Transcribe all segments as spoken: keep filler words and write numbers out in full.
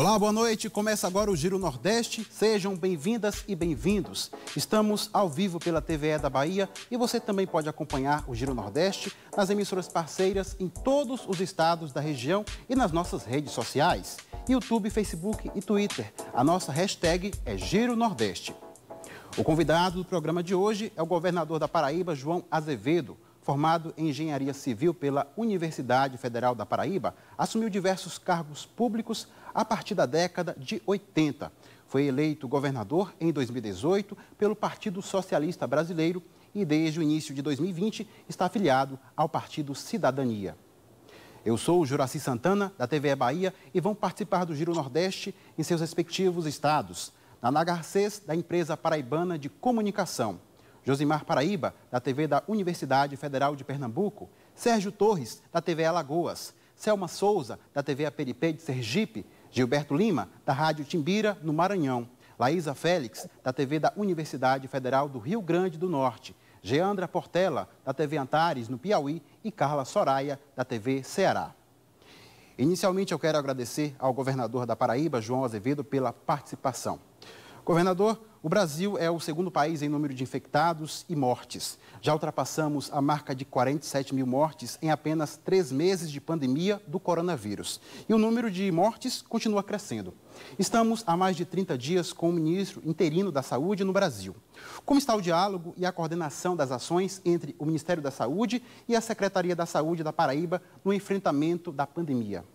Olá, boa noite. Começa agora o Giro Nordeste. Sejam bem-vindas e bem-vindos. Estamos ao vivo pela T V E da Bahia e você também pode acompanhar o Giro Nordeste nas emissoras parceiras em todos os estados da região e nas nossas redes sociais, YouTube, Facebook e Twitter. A nossa hashtag é Giro Nordeste. O convidado do programa de hoje é o governador da Paraíba, João Azevedo. Formado em Engenharia Civil pela Universidade Federal da Paraíba, assumiu diversos cargos públicos a partir da década de oitenta. Foi eleito governador em dois mil e dezoito pelo Partido Socialista Brasileiro e desde o início de dois mil e vinte está afiliado ao Partido Cidadania. Eu sou o Juraci Santana, da T V E Bahia, e vão participar do Giro Nordeste em seus respectivos estados. Nana Garcês, da empresa paraibana de comunicação. Josimar Paraíba, da T V da Universidade Federal de Pernambuco, Sérgio Torres, da T V Alagoas, Selma Souza, da T V Aperipê de Sergipe, Gilberto Lima, da Rádio Timbira, no Maranhão, Laísa Félix, da T V da Universidade Federal do Rio Grande do Norte, Geandra Portela, da T V Antares, no Piauí, e Carla Soraya, da T V Ceará. Inicialmente, eu quero agradecer ao governador da Paraíba, João Azevedo, pela participação. Governador, o Brasil é o segundo país em número de infectados e mortes. Já ultrapassamos a marca de quarenta e sete mil mortes em apenas três meses de pandemia do coronavírus. E o número de mortes continua crescendo. Estamos há mais de trinta dias com o ministro interino da Saúde no Brasil. Como está o diálogo e a coordenação das ações entre o Ministério da Saúde e a Secretaria da Saúde da Paraíba no enfrentamento da pandemia?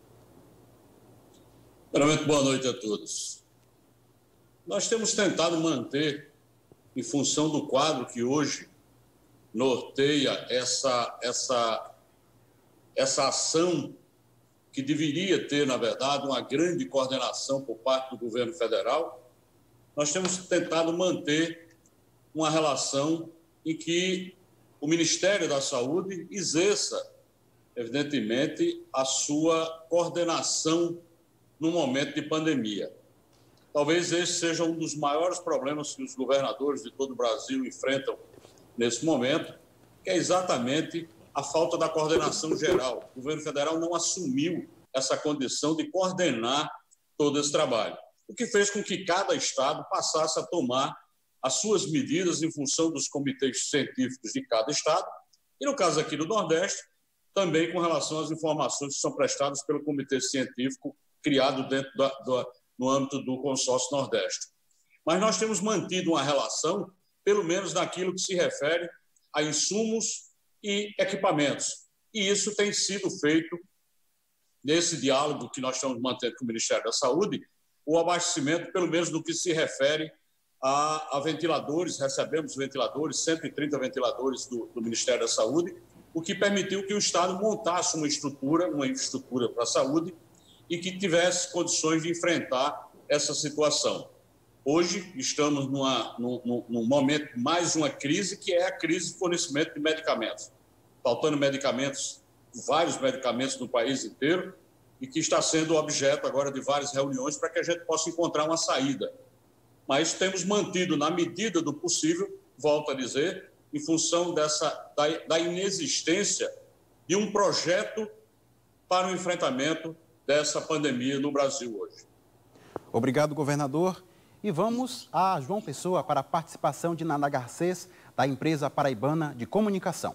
Primeiramente, boa noite a todos. Nós temos tentado manter, em função do quadro que hoje norteia essa, essa, essa ação que deveria ter, na verdade, uma grande coordenação por parte do governo federal, nós temos tentado manter uma relação em que o Ministério da Saúde exerça, evidentemente, a sua coordenação no momento de pandemia. Talvez esse seja um dos maiores problemas que os governadores de todo o Brasil enfrentam nesse momento, que é exatamente a falta da coordenação geral. O governo federal não assumiu essa condição de coordenar todo esse trabalho, o que fez com que cada estado passasse a tomar as suas medidas em função dos comitês científicos de cada estado, e no caso aqui do Nordeste, também com relação às informações que são prestadas pelo comitê científico criado dentro da, da no âmbito do consórcio Nordeste. Mas nós temos mantido uma relação, pelo menos naquilo que se refere a insumos e equipamentos. E isso tem sido feito nesse diálogo que nós estamos mantendo com o Ministério da Saúde, o abastecimento, pelo menos no que se refere a, a ventiladores. Recebemos ventiladores, cento e trinta ventiladores do, do Ministério da Saúde, o que permitiu que o Estado montasse uma estrutura, uma infraestrutura para a saúde, e que tivesse condições de enfrentar essa situação. Hoje estamos numa, num, num momento, mais uma crise, que é a crise de fornecimento de medicamentos. Faltando medicamentos, vários medicamentos no país inteiro, e que está sendo objeto agora de várias reuniões para que a gente possa encontrar uma saída. Mas temos mantido, na medida do possível, volto a dizer, em função dessa, da, da inexistência de um projeto para o enfrentamento dessa pandemia no Brasil hoje. Obrigado, governador. E vamos a João Pessoa para a participação de Nana Garcês, da empresa paraibana de comunicação.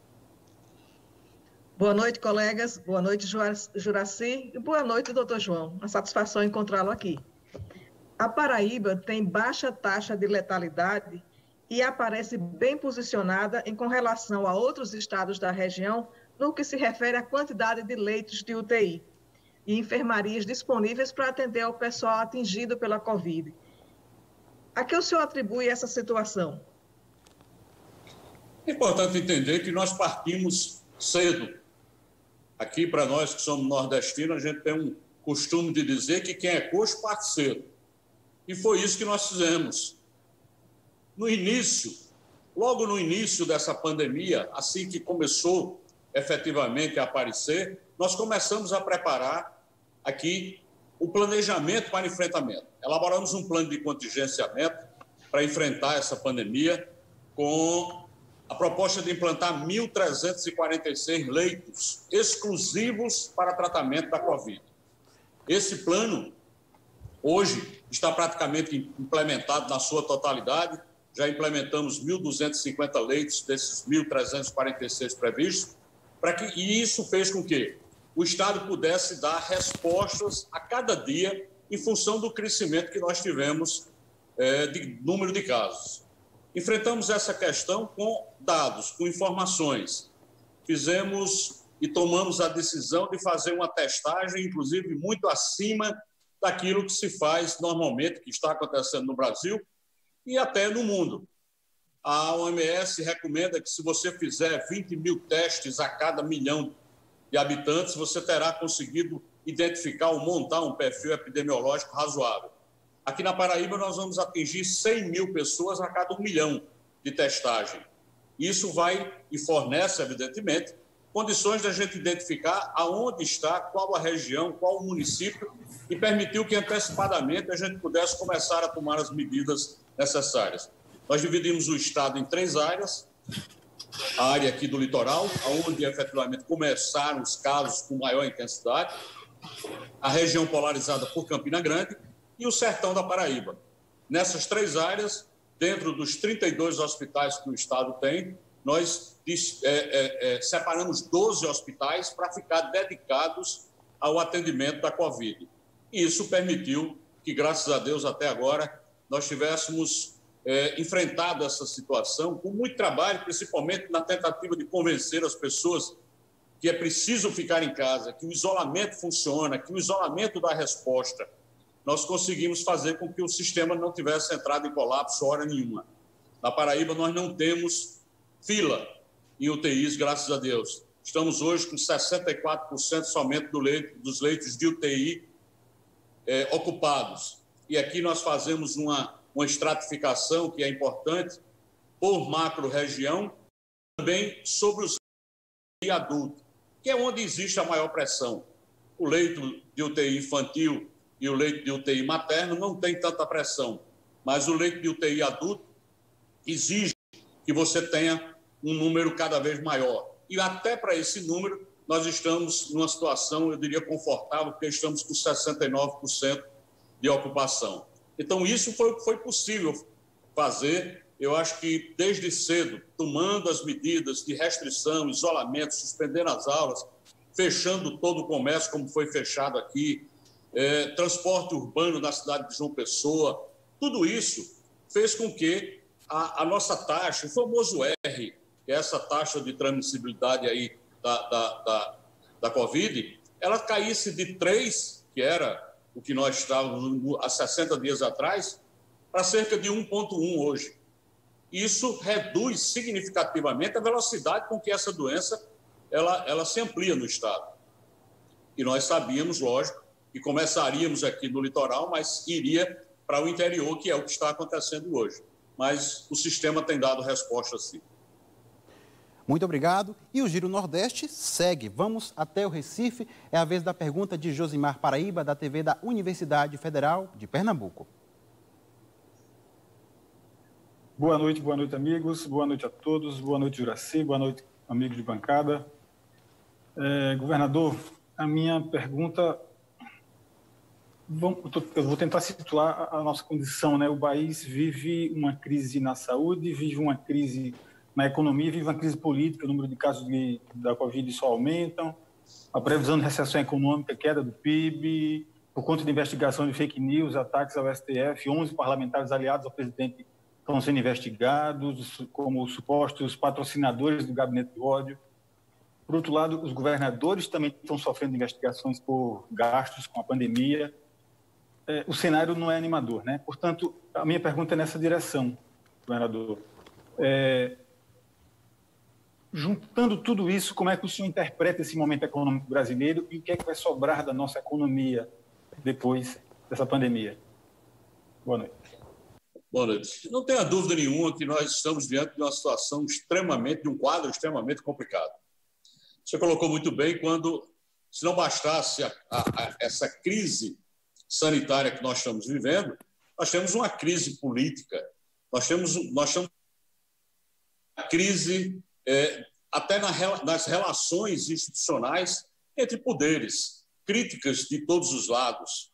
Boa noite, colegas. Boa noite, Juraci. E boa noite, doutor João. Uma satisfação encontrá-lo aqui. A Paraíba tem baixa taxa de letalidade e aparece bem posicionada em com relação a outros estados da região no que se refere à quantidade de leitos de U T I e enfermarias disponíveis para atender ao pessoal atingido pela Covid. A que o senhor atribui essa situação? É importante entender que nós partimos cedo. Aqui, para nós que somos nordestinos, a gente tem um costume de dizer que quem é coxo parte cedo. E foi isso que nós fizemos. No início, logo no início dessa pandemia, assim que começou efetivamente a aparecer, nós começamos a preparar aqui o planejamento para enfrentamento. Elaboramos um plano de contingenciamento para enfrentar essa pandemia com a proposta de implantar mil trezentos e quarenta e seis leitos exclusivos para tratamento da Covid. Esse plano Hoje está praticamente implementado na sua totalidade, já implementamos mil duzentos e cinquenta leitos desses mil trezentos e quarenta e seis previstos, para que, e isso fez com que o Estado pudesse dar respostas a cada dia em função do crescimento que nós tivemos é, de número de casos. Enfrentamos essa questão com dados, com informações. Fizemos e tomamos a decisão de fazer uma testagem, inclusive, muito acima daquilo que se faz normalmente, que está acontecendo no Brasil e até no mundo. A O M S recomenda que, se você fizer vinte mil testes a cada milhão de habitantes, você terá conseguido identificar ou montar um perfil epidemiológico razoável. Aqui na Paraíba, nós vamos atingir cem mil pessoas a cada um milhão de testagem. Isso vai e fornece, evidentemente, condições da gente identificar aonde está, qual a região, qual o município, e permitiu que antecipadamente a gente pudesse começar a tomar as medidas necessárias. Nós dividimos o estado em três áreas: a área aqui do litoral, onde efetivamente começaram os casos com maior intensidade, a região polarizada por Campina Grande e o sertão da Paraíba. Nessas três áreas, dentro dos trinta e dois hospitais que o estado tem, nós é, é, é, separamos doze hospitais para ficar dedicados ao atendimento da Covid. E isso permitiu que, graças a Deus, até agora, nós tivéssemos é, enfrentado essa situação com muito trabalho, principalmente na tentativa de convencer as pessoas que é preciso ficar em casa, que o isolamento funciona, que o isolamento dá resposta. Nós conseguimos fazer com que o sistema não tivesse entrado em colapso hora nenhuma. Na Paraíba, nós não temos fila em U T Is, graças a Deus. Estamos hoje com sessenta e quatro por cento somente do leito, dos leitos de U T I é, ocupados. E aqui nós fazemos uma, uma estratificação que é importante por macro-região, também sobre os leitos adultos, que é onde existe a maior pressão. O leito de U T I infantil e o leito de U T I materno não tem tanta pressão, mas o leito de U T I adulto exige que você tenha um número cada vez maior. E até para esse número, nós estamos numa situação, eu diria, confortável, porque estamos com sessenta e nove por cento de ocupação. Então, isso foi o que foi possível fazer. Eu acho que, desde cedo, tomando as medidas de restrição, isolamento, suspendendo as aulas, fechando todo o comércio, como foi fechado aqui, é, transporte urbano na cidade de João Pessoa, tudo isso fez com que a, a nossa taxa, o famoso R, que é essa taxa de transmissibilidade aí da, da, da, da Covid, ela caísse de três, que era o que nós estávamos há sessenta dias atrás, para cerca de um vírgula um hoje. Isso reduz significativamente a velocidade com que essa doença ela, ela se amplia no estado. E nós sabíamos, lógico, que começaríamos aqui no litoral, mas iria para o interior, que é o que está acontecendo hoje. Mas o sistema tem dado resposta, sim. Muito obrigado. E o Giro Nordeste segue. Vamos até o Recife. É a vez da pergunta de Josimar Paraíba, da T V da Universidade Federal de Pernambuco. Boa noite, boa noite, amigos. Boa noite a todos. Boa noite, Juraci. Boa noite, amigos de bancada. É, governador, a minha pergunta... Eu vou tentar situar a nossa condição, né? O país vive uma crise na saúde, vive uma crise na economia, vive uma crise política, o número de casos de, da Covid só aumentam, a previsão de recessão econômica, queda do P I B, por conta de investigação de fake news, ataques ao S T F, onze parlamentares aliados ao presidente estão sendo investigados como supostos patrocinadores do gabinete do ódio. Por outro lado, os governadores também estão sofrendo investigações por gastos com a pandemia. É, o cenário não é animador, né? Portanto, a minha pergunta é nessa direção, governador. É, juntando tudo isso, como é que o senhor interpreta esse momento econômico brasileiro e o que é que vai sobrar da nossa economia depois dessa pandemia? Boa noite. Boa noite. Não tenha dúvida nenhuma que nós estamos diante de uma situação extremamente, de um quadro extremamente complicado. Você colocou muito bem quando, se não bastasse a, a, a, essa crise sanitária que nós estamos vivendo, nós temos uma crise política, nós temos, nós temos uma crise é, até na, nas relações institucionais entre poderes, críticas de todos os lados.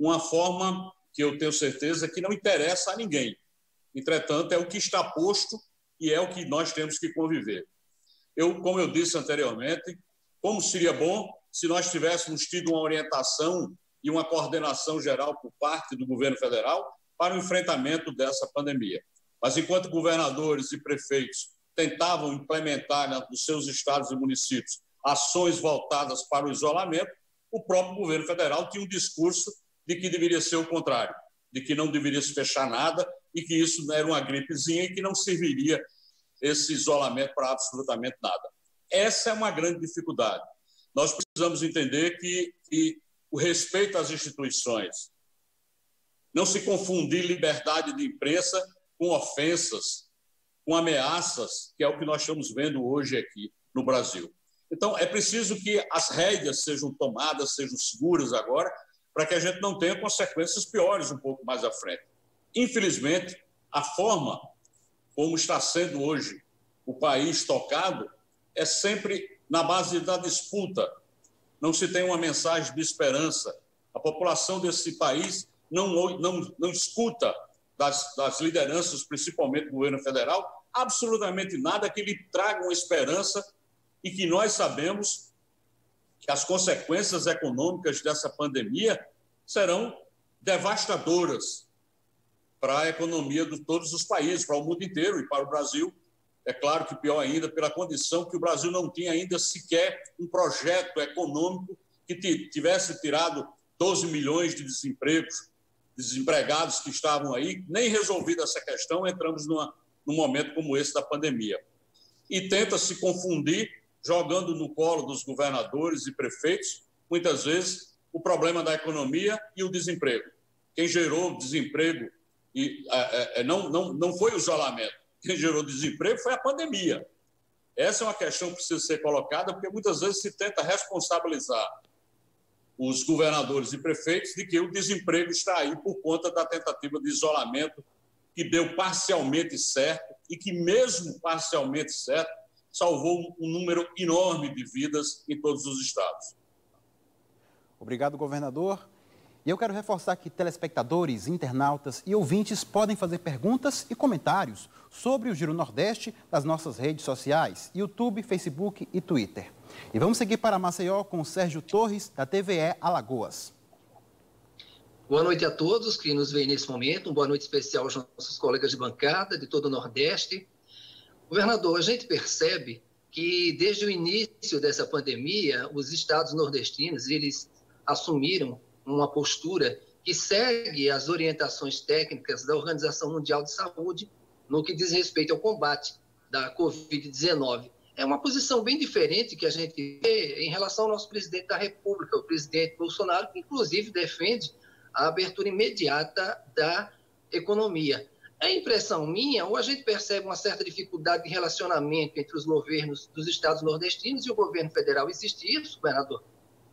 uma forma que eu tenho certeza que não interessa a ninguém. Entretanto, é o que está posto e é o que nós temos que conviver. Eu, como eu disse anteriormente, como seria bom se nós tivéssemos tido uma orientação e uma coordenação geral por parte do governo federal para o enfrentamento dessa pandemia. Mas enquanto governadores e prefeitos tentavam implementar nos seus estados e municípios ações voltadas para o isolamento, o próprio governo federal tinha um discurso de que deveria ser o contrário, de que não deveria se fechar nada e que isso era uma gripezinha e que não serviria esse isolamento para absolutamente nada. Essa é uma grande dificuldade. Nós precisamos entender que, que o respeito às instituições, não se confundir liberdade de imprensa com ofensas, com ameaças, que é o que nós estamos vendo hoje aqui no Brasil. Então, é preciso que as rédeas sejam tomadas, sejam seguras agora, para que a gente não tenha consequências piores um pouco mais à frente. Infelizmente, a forma como está sendo hoje o país tocado é sempre na base da disputa. Não se tem uma mensagem de esperança. A população desse país não, não, não escuta das, das lideranças, principalmente do governo federal, absolutamente nada que lhe traga uma esperança e que nós sabemos que as consequências econômicas dessa pandemia serão devastadoras para a economia de todos os países, para o mundo inteiro e para o Brasil. É claro que pior ainda pela condição que o Brasil não tinha ainda sequer um projeto econômico que tivesse tirado doze milhões de desempregos, desempregados que estavam aí. Nem resolvida essa questão, entramos numa, num momento como esse da pandemia. E tenta se confundir, jogando no colo dos governadores e prefeitos, muitas vezes, o problema da economia e o desemprego. Quem gerou desemprego e, é, é, não, não, não foi o isolamento. Quem gerou desemprego foi a pandemia. Essa é uma questão que precisa ser colocada, porque muitas vezes se tenta responsabilizar os governadores e prefeitos de que o desemprego está aí por conta da tentativa de isolamento que deu parcialmente certo e que, mesmo parcialmente certo, salvou um número enorme de vidas em todos os estados. Obrigado, governador. E eu quero reforçar que telespectadores, internautas e ouvintes podem fazer perguntas e comentários sobre o Giro Nordeste nas nossas redes sociais, YouTube, Facebook e Twitter. E vamos seguir para Maceió com o Sérgio Torres, da T V E Alagoas. Boa noite a todos que nos veem nesse momento. Uma boa noite especial aos nossos colegas de bancada de todo o Nordeste. Governador, a gente percebe que desde o início dessa pandemia, os estados nordestinos, eles assumiram uma postura que segue as orientações técnicas da Organização Mundial de Saúde no que diz respeito ao combate da covid dezenove. É uma posição bem diferente que a gente vê em relação ao nosso presidente da República, o presidente Bolsonaro, que inclusive defende a abertura imediata da economia. É impressão minha ou a gente percebe uma certa dificuldade de relacionamento entre os governos dos estados nordestinos e o governo federal? Existe isso, governador?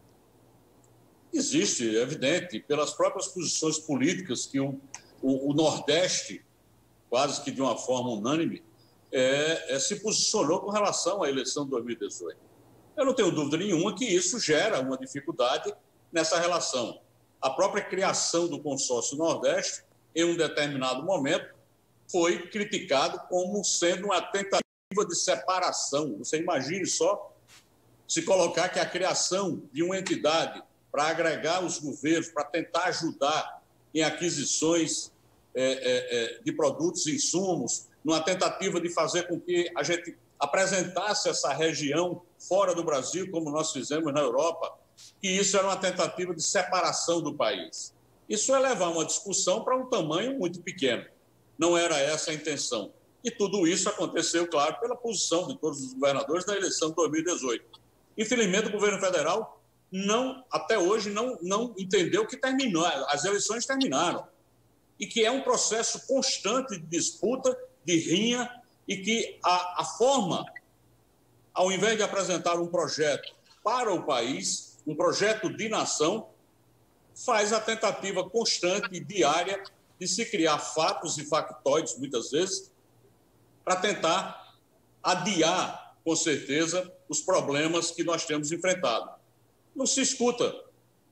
Existe, é evidente, pelas próprias posições políticas que o, o, o Nordeste, quase que de uma forma unânime, é, é, se posicionou com relação à eleição de dois mil e dezoito. Eu não tenho dúvida nenhuma que isso gera uma dificuldade nessa relação. A própria criação do consórcio Nordeste, em um determinado momento, foi criticado como sendo uma tentativa de separação. Você imagine só se colocar que a criação de uma entidade para agregar os governos, para tentar ajudar em aquisições é, é, é, de produtos e insumos, numa tentativa de fazer com que a gente apresentasse essa região fora do Brasil, como nós fizemos na Europa, que isso era uma tentativa de separação do país. Isso é levar uma discussão para um tamanho muito pequeno. Não era essa a intenção. E tudo isso aconteceu, claro, pela posição de todos os governadores na eleição de dois mil e dezoito. Infelizmente, o governo federal não, até hoje não, não entendeu que terminou, as eleições terminaram. E que é um processo constante de disputa, de rinha, e que a, a forma, ao invés de apresentar um projeto para o país, um projeto de nação, faz a tentativa constante e diária de se criar fatos e factoides, muitas vezes, para tentar adiar, com certeza, os problemas que nós temos enfrentado. Não se escuta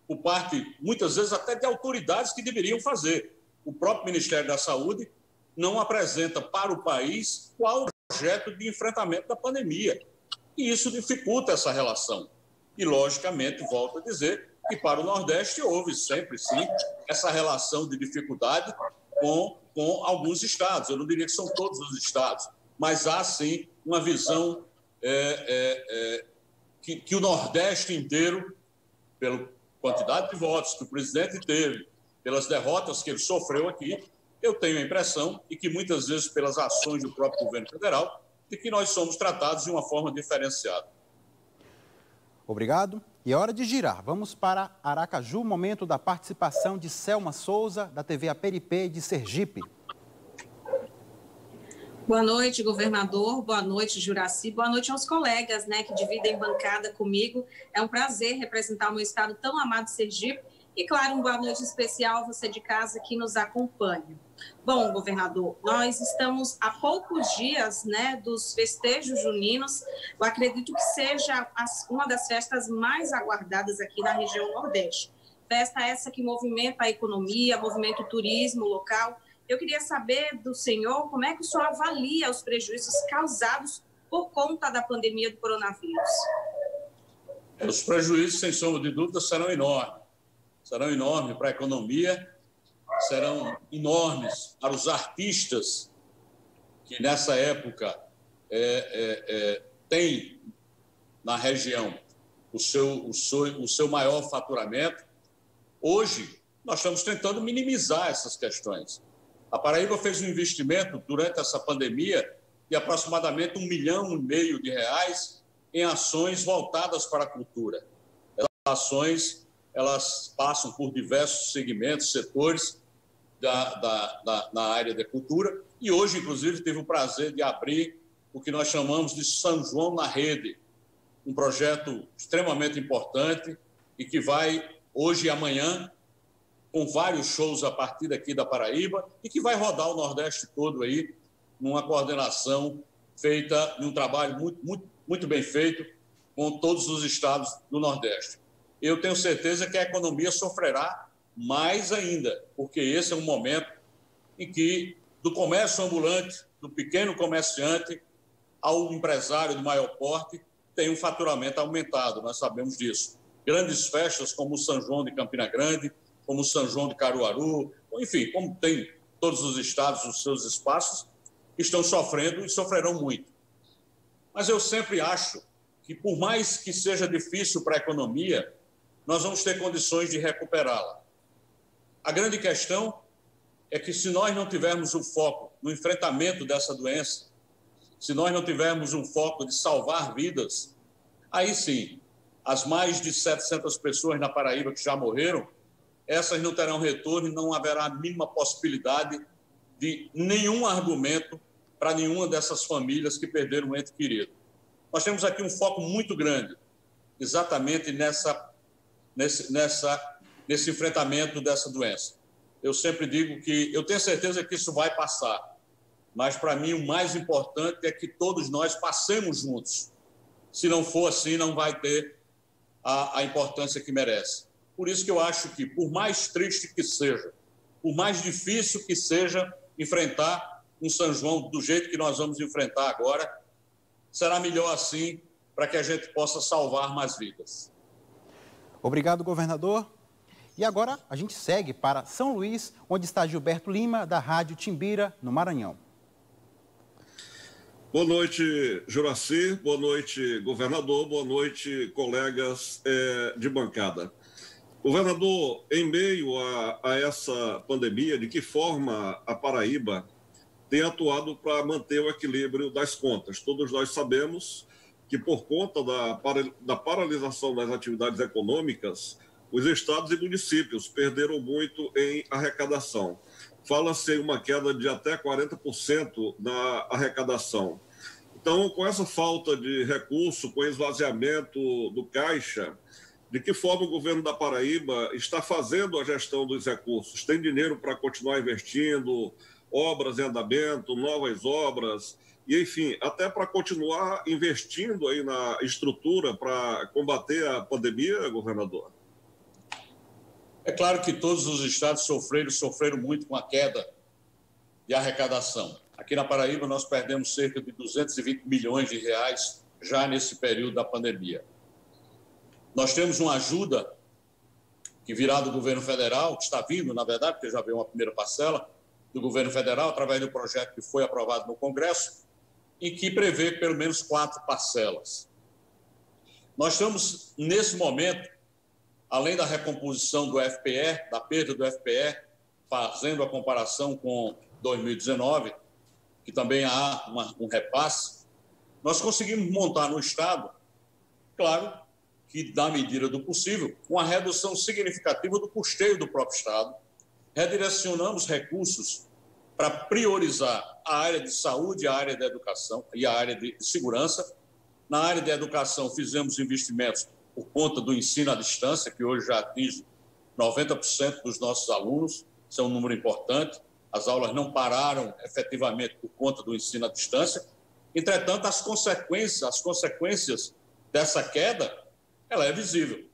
por parte, muitas vezes, até de autoridades que deveriam fazer. O próprio Ministério da Saúde não apresenta para o país qual o projeto de enfrentamento da pandemia. E isso dificulta essa relação. E, logicamente, volto a dizer que para o Nordeste houve sempre, sim, essa relação de dificuldade com, com alguns estados. Eu não diria que são todos os estados, mas há, sim, uma visão é, é, é, que, que o Nordeste inteiro, pela quantidade de votos que o presidente teve, pelas derrotas que ele sofreu aqui, eu tenho a impressão, e que muitas vezes pelas ações do próprio governo federal, de que nós somos tratados de uma forma diferenciada. Obrigado. E é hora de girar. Vamos para Aracaju, momento da participação de Selma Souza, da T V A P R P de Sergipe. Boa noite, governador. Boa noite, Juraci. Boa noite aos colegas, né, que dividem bancada comigo. É um prazer representar o meu estado tão amado, Sergipe. E, claro, uma boa noite especial a você de casa que nos acompanha. Bom, governador, nós estamos há poucos dias, né, dos festejos juninos. Eu acredito que seja uma das festas mais aguardadas aqui na região Nordeste. Festa essa que movimenta a economia, movimenta o turismo local. Eu queria saber do senhor como é que o senhor avalia os prejuízos causados por conta da pandemia do coronavírus. Os prejuízos, sem sombra de dúvida, serão enormes. Serão enormes para a economia, serão enormes para os artistas que, nessa época, é, é, é, têm na região o seu, o, seu, o seu maior faturamento. Hoje, nós estamos tentando minimizar essas questões. A Paraíba fez um investimento durante essa pandemia de aproximadamente um milhão e meio de reais em ações voltadas para a cultura. Essas ações elas passam por diversos segmentos, setores da, da, da, na área da cultura. E hoje, inclusive, tive o prazer de abrir o que nós chamamos de São João na Rede, um projeto extremamente importante e que vai, hoje e amanhã, com vários shows a partir daqui da Paraíba e que vai rodar o Nordeste todo aí, numa coordenação feita, num trabalho muito, muito, muito bem feito com todos os estados do Nordeste. Eu tenho certeza que a economia sofrerá mais ainda, porque esse é um momento em que, do comércio ambulante, do pequeno comerciante, ao empresário de maior porte, tem um faturamento aumentado, nós sabemos disso. Grandes festas como o São João de Campina Grande, como o São João de Caruaru, enfim, como tem todos os estados os seus espaços, estão sofrendo e sofrerão muito. Mas eu sempre acho que, por mais que seja difícil para a economia, nós vamos ter condições de recuperá-la. A grande questão é que, se nós não tivermos o foco no enfrentamento dessa doença, se nós não tivermos um foco de salvar vidas, aí sim, as mais de setecentas pessoas na Paraíba que já morreram, essas não terão retorno e não haverá a mínima possibilidade de nenhum argumento para nenhuma dessas famílias que perderam um ente querido. Nós temos aqui um foco muito grande, exatamente nessa, nesse, nessa, nesse enfrentamento dessa doença. Eu sempre digo que eu tenho certeza que isso vai passar, mas para mim o mais importante é que todos nós passemos juntos. Se não for assim, não vai ter a, a importância que merece. Por isso que eu acho que, por mais triste que seja, por mais difícil que seja enfrentar um São João do jeito que nós vamos enfrentar agora, será melhor assim para que a gente possa salvar mais vidas. Obrigado, governador. E agora a gente segue para São Luís, onde está Gilberto Lima, da Rádio Timbira, no Maranhão. Boa noite, Juraci. Boa noite, governador. Boa noite, colegas é, de bancada. Governador, em meio a, a essa pandemia, de que forma a Paraíba tem atuado para manter o equilíbrio das contas? Todos nós sabemos que, por conta da, para, da paralisação das atividades econômicas, os estados e municípios perderam muito em arrecadação. Fala-se em uma queda de até quarenta por cento na arrecadação. Então, com essa falta de recurso, com o esvaziamento do caixa, de que forma o governo da Paraíba está fazendo a gestão dos recursos? Tem dinheiro para continuar investindo, obras em andamento, novas obras, e, enfim, até para continuar investindo aí na estrutura para combater a pandemia, governador? É claro que todos os estados sofreram, sofreram muito com a queda de arrecadação. Aqui na Paraíba, nós perdemos cerca de duzentos e vinte milhões de reais já nesse período da pandemia. Nós temos uma ajuda que virá do governo federal, que está vindo, na verdade, porque já veio uma primeira parcela do governo federal, através do projeto que foi aprovado no Congresso, e que prevê pelo menos quatro parcelas. Nós estamos, nesse momento, além da recomposição do F P E, da perda do F P E, fazendo a comparação com dois mil e dezenove, que também há uma, um repasse, nós conseguimos montar no Estado, claro, que, na medida do possível, uma redução significativa do custeio do próprio Estado. Redirecionamos recursos para priorizar a área de saúde, a área da educação e a área de segurança. Na área de educação, fizemos investimentos por conta do ensino à distância, que hoje já atinge noventa por cento dos nossos alunos, isso é um número importante. As aulas não pararam efetivamente por conta do ensino à distância. Entretanto, as consequências, as consequências dessa queda, ela é visível.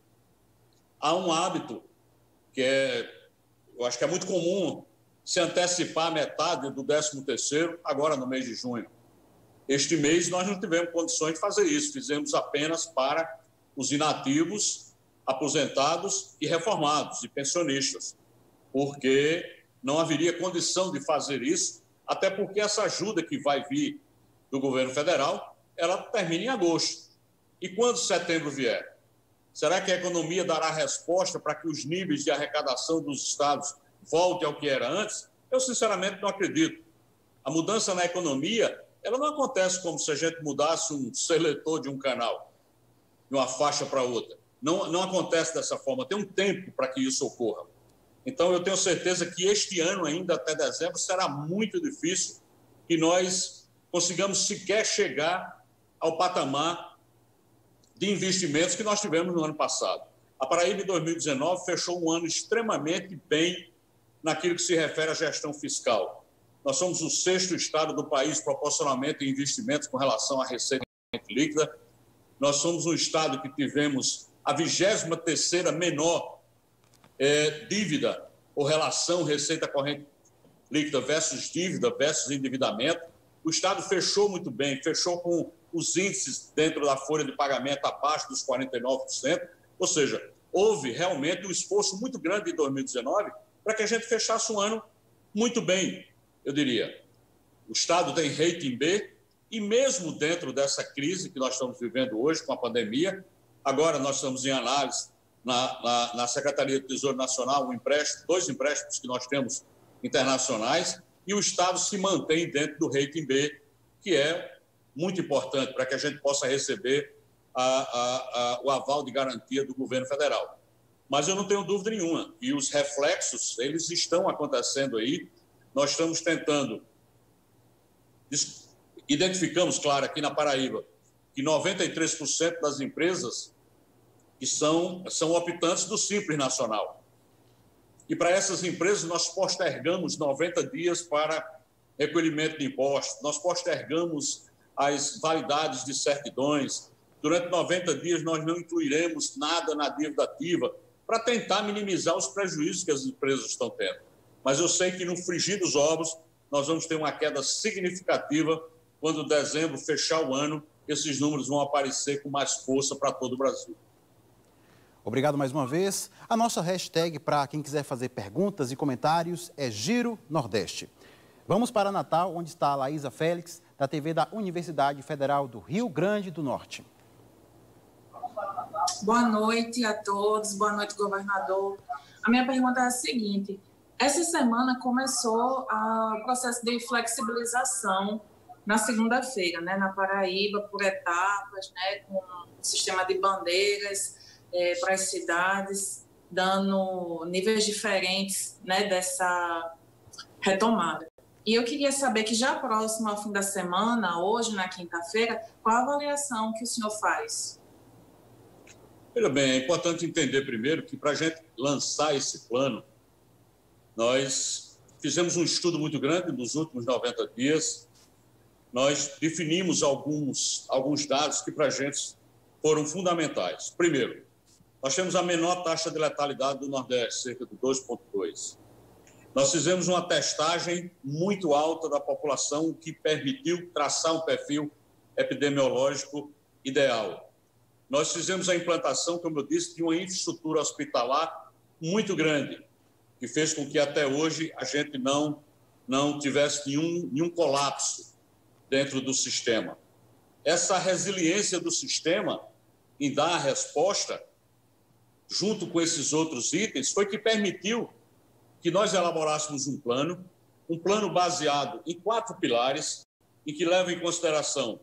Há um hábito que é, eu acho que é muito comum, se antecipar a metade do décimo terceiro, agora no mês de junho. Este mês nós não tivemos condições de fazer isso, fizemos apenas para os inativos, aposentados e reformados, e pensionistas, porque não haveria condição de fazer isso, até porque essa ajuda que vai vir do governo federal, ela termina em agosto. E quando setembro vier? Será que a economia dará resposta para que os níveis de arrecadação dos estados voltem ao que era antes? Eu, sinceramente, não acredito. A mudança na economia, ela não acontece como se a gente mudasse um seletor de um canal, de uma faixa para outra. Não, não acontece dessa forma. Tem um tempo para que isso ocorra. Então, eu tenho certeza que este ano, ainda até dezembro, será muito difícil que nós consigamos sequer chegar ao patamar de investimentos que nós tivemos no ano passado. A Paraíba, em dois mil e dezenove, fechou um ano extremamente bem naquilo que se refere à gestão fiscal. Nós somos o sexto estado do país proporcionalmente em investimentos com relação à receita líquida. Nós somos um estado que tivemos a vigésima terceira menor é, dívida ou relação receita corrente líquida versus dívida versus endividamento. O estado fechou muito bem, fechou com os índices dentro da folha de pagamento abaixo dos quarenta e nove por cento, ou seja, houve realmente um esforço muito grande em dois mil e dezenove para que a gente fechasse um ano muito bem, eu diria. O Estado tem rating B e mesmo dentro dessa crise que nós estamos vivendo hoje com a pandemia, agora nós estamos em análise na, na, na Secretaria do Tesouro Nacional, um empréstimo, dois empréstimos que nós temos internacionais, e o Estado se mantém dentro do rating B, que é muito importante para que a gente possa receber a, a, a, o aval de garantia do governo federal. Mas eu não tenho dúvida nenhuma, e os reflexos, eles estão acontecendo aí. Nós estamos tentando, identificamos, claro, aqui na Paraíba, que noventa e três por cento das empresas que são, são optantes do Simples Nacional. E para essas empresas nós postergamos noventa dias para recolhimento de impostos, nós postergamos as validades de certidões. Durante noventa dias nós não incluiremos nada na dívida ativa para tentar minimizar os prejuízos que as empresas estão tendo. Mas eu sei que no frigir dos ovos nós vamos ter uma queda significativa quando dezembro fechar o ano, esses números vão aparecer com mais força para todo o Brasil. Obrigado mais uma vez. A nossa hashtag para quem quiser fazer perguntas e comentários é Giro Nordeste. Vamos para Natal, onde está a Laísa Félix, da T V da Universidade Federal do Rio Grande do Norte. Boa noite a todos, boa noite, governador. A minha pergunta é a seguinte: essa semana começou o processo de flexibilização na segunda-feira, né, na Paraíba, por etapas, né, com um sistema de bandeiras é, para as cidades, dando níveis diferentes, né, dessa retomada. E eu queria saber que já próximo ao fim da semana, hoje, na quinta-feira, qual a avaliação que o senhor faz? Veja bem, é importante entender primeiro que para a gente lançar esse plano, nós fizemos um estudo muito grande nos últimos noventa dias, nós definimos alguns, alguns dados que para a gente foram fundamentais. Primeiro, Nós temos a menor taxa de letalidade do Nordeste, cerca de dois vírgula dois. Nós fizemos uma testagem muito alta da população que permitiu traçar um perfil epidemiológico ideal. Nós fizemos a implantação, como eu disse, de uma infraestrutura hospitalar muito grande, que fez com que até hoje a gente não, não tivesse nenhum, nenhum colapso dentro do sistema. Essa resiliência do sistema em dar a resposta, junto com esses outros itens, foi que permitiu que nós elaborássemos um plano, um plano baseado em quatro pilares, e que leva em consideração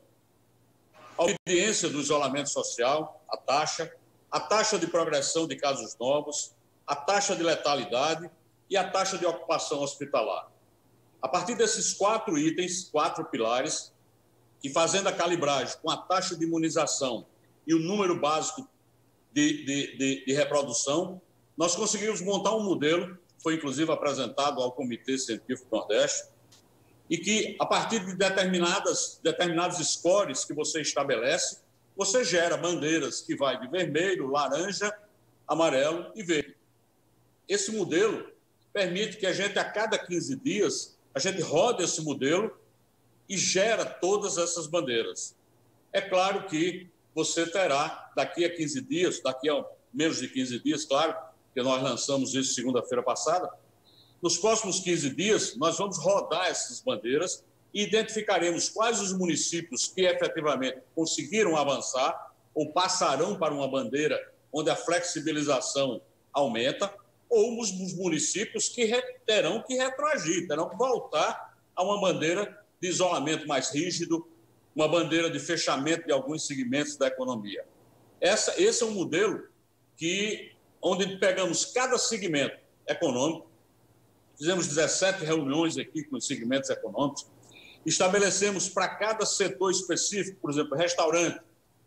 a obediência do isolamento social, a taxa, a taxa de progressão de casos novos, a taxa de letalidade e a taxa de ocupação hospitalar. A partir desses quatro itens, quatro pilares, que fazendo a calibragem com a taxa de imunização e o número básico de, de, de, de reprodução, nós conseguimos montar um modelo, foi inclusive apresentado ao Comitê Científico Nordeste, e que, a partir de determinadas, determinados scores que você estabelece, você gera bandeiras que vai de vermelho, laranja, amarelo e verde. Esse modelo permite que a gente, a cada quinze dias, a gente rode esse modelo e gera todas essas bandeiras. É claro que você terá, daqui a quinze dias, daqui a menos de quinze dias, claro, porque nós lançamos isso segunda-feira passada, nos próximos quinze dias, nós vamos rodar essas bandeiras e identificaremos quais os municípios que efetivamente conseguiram avançar ou passarão para uma bandeira onde a flexibilização aumenta, ou os municípios que terão que retroagir, terão que voltar a uma bandeira de isolamento mais rígido, uma bandeira de fechamento de alguns segmentos da economia. Essa, esse é um modelo que, onde pegamos cada segmento econômico, fizemos dezessete reuniões aqui com os segmentos econômicos, estabelecemos para cada setor específico, por exemplo, restaurante,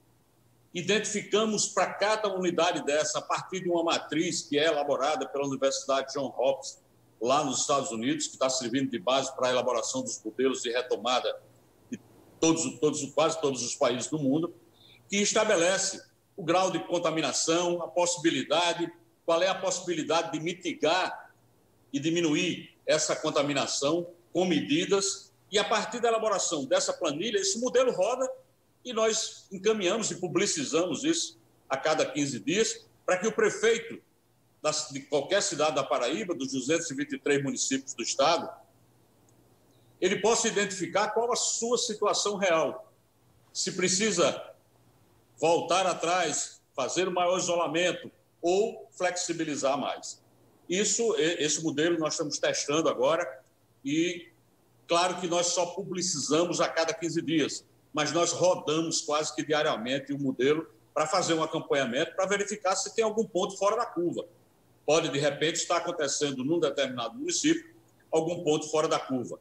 identificamos para cada unidade dessa, a partir de uma matriz que é elaborada pela Universidade Johns Hopkins, lá nos Estados Unidos, que está servindo de base para a elaboração dos modelos de retomada de todos, todos, quase todos os países do mundo, que estabelece o grau de contaminação, a possibilidade, qual é a possibilidade de mitigar e diminuir essa contaminação com medidas, e a partir da elaboração dessa planilha, esse modelo roda e nós encaminhamos e publicizamos isso a cada quinze dias para que o prefeito de qualquer cidade da Paraíba, dos duzentos e vinte e três municípios do estado, ele possa identificar qual a sua situação real. Se precisa voltar atrás, fazer um maior isolamento ou flexibilizar mais. Isso, esse modelo nós estamos testando agora e, claro que nós só publicizamos a cada quinze dias, mas nós rodamos quase que diariamente o modelo para fazer um acompanhamento, para verificar se tem algum ponto fora da curva. Pode, de repente, estar acontecendo num determinado município algum ponto fora da curva.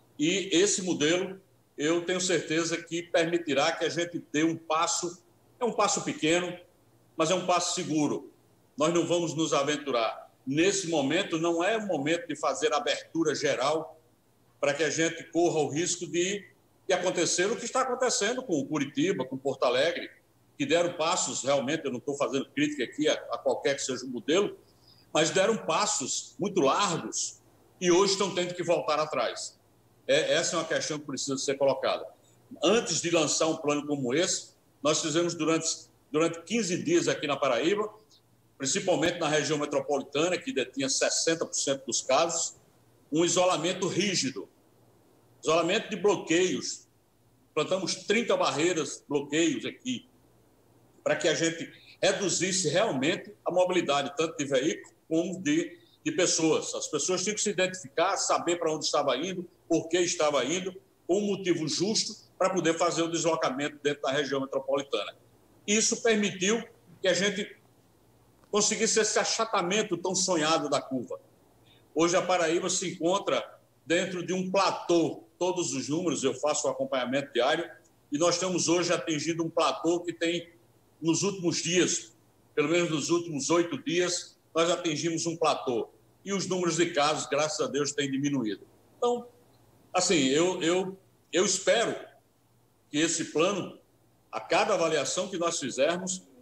E esse modelo, eu tenho certeza que permitirá que a gente dê um passo, é um passo pequeno, mas é um passo seguro. Nós não vamos nos aventurar. Nesse momento, não é o momento de fazer abertura geral para que a gente corra o risco de, de acontecer o que está acontecendo com o Curitiba, com Porto Alegre, que deram passos, realmente, eu não estou fazendo crítica aqui a, a qualquer que seja o modelo, mas deram passos muito largos e hoje estão tendo que voltar atrás. É, essa é uma questão que precisa ser colocada. Antes de lançar um plano como esse, nós fizemos durante, durante quinze dias aqui na Paraíba, principalmente na região metropolitana, que detinha sessenta por cento dos casos, um isolamento rígido, isolamento de bloqueios. Plantamos trinta barreiras, bloqueios aqui, para que a gente reduzisse realmente a mobilidade, tanto de veículo como de, de pessoas. As pessoas tinham que se identificar, saber para onde estava indo, por que estava indo, com um motivo justo para poder fazer o deslocamento dentro da região metropolitana. Isso permitiu que a gente conseguisse esse achatamento tão sonhado da curva. Hoje a Paraíba se encontra dentro de um platô, todos os números, eu faço o acompanhamento diário, e nós estamos hoje atingindo um platô que tem, nos últimos dias, pelo menos nos últimos oito dias, nós atingimos um platô. E os números de casos, graças a Deus, têm diminuído. Então, assim, eu, eu, eu espero que esse plano, a cada avaliação que nós fizermos,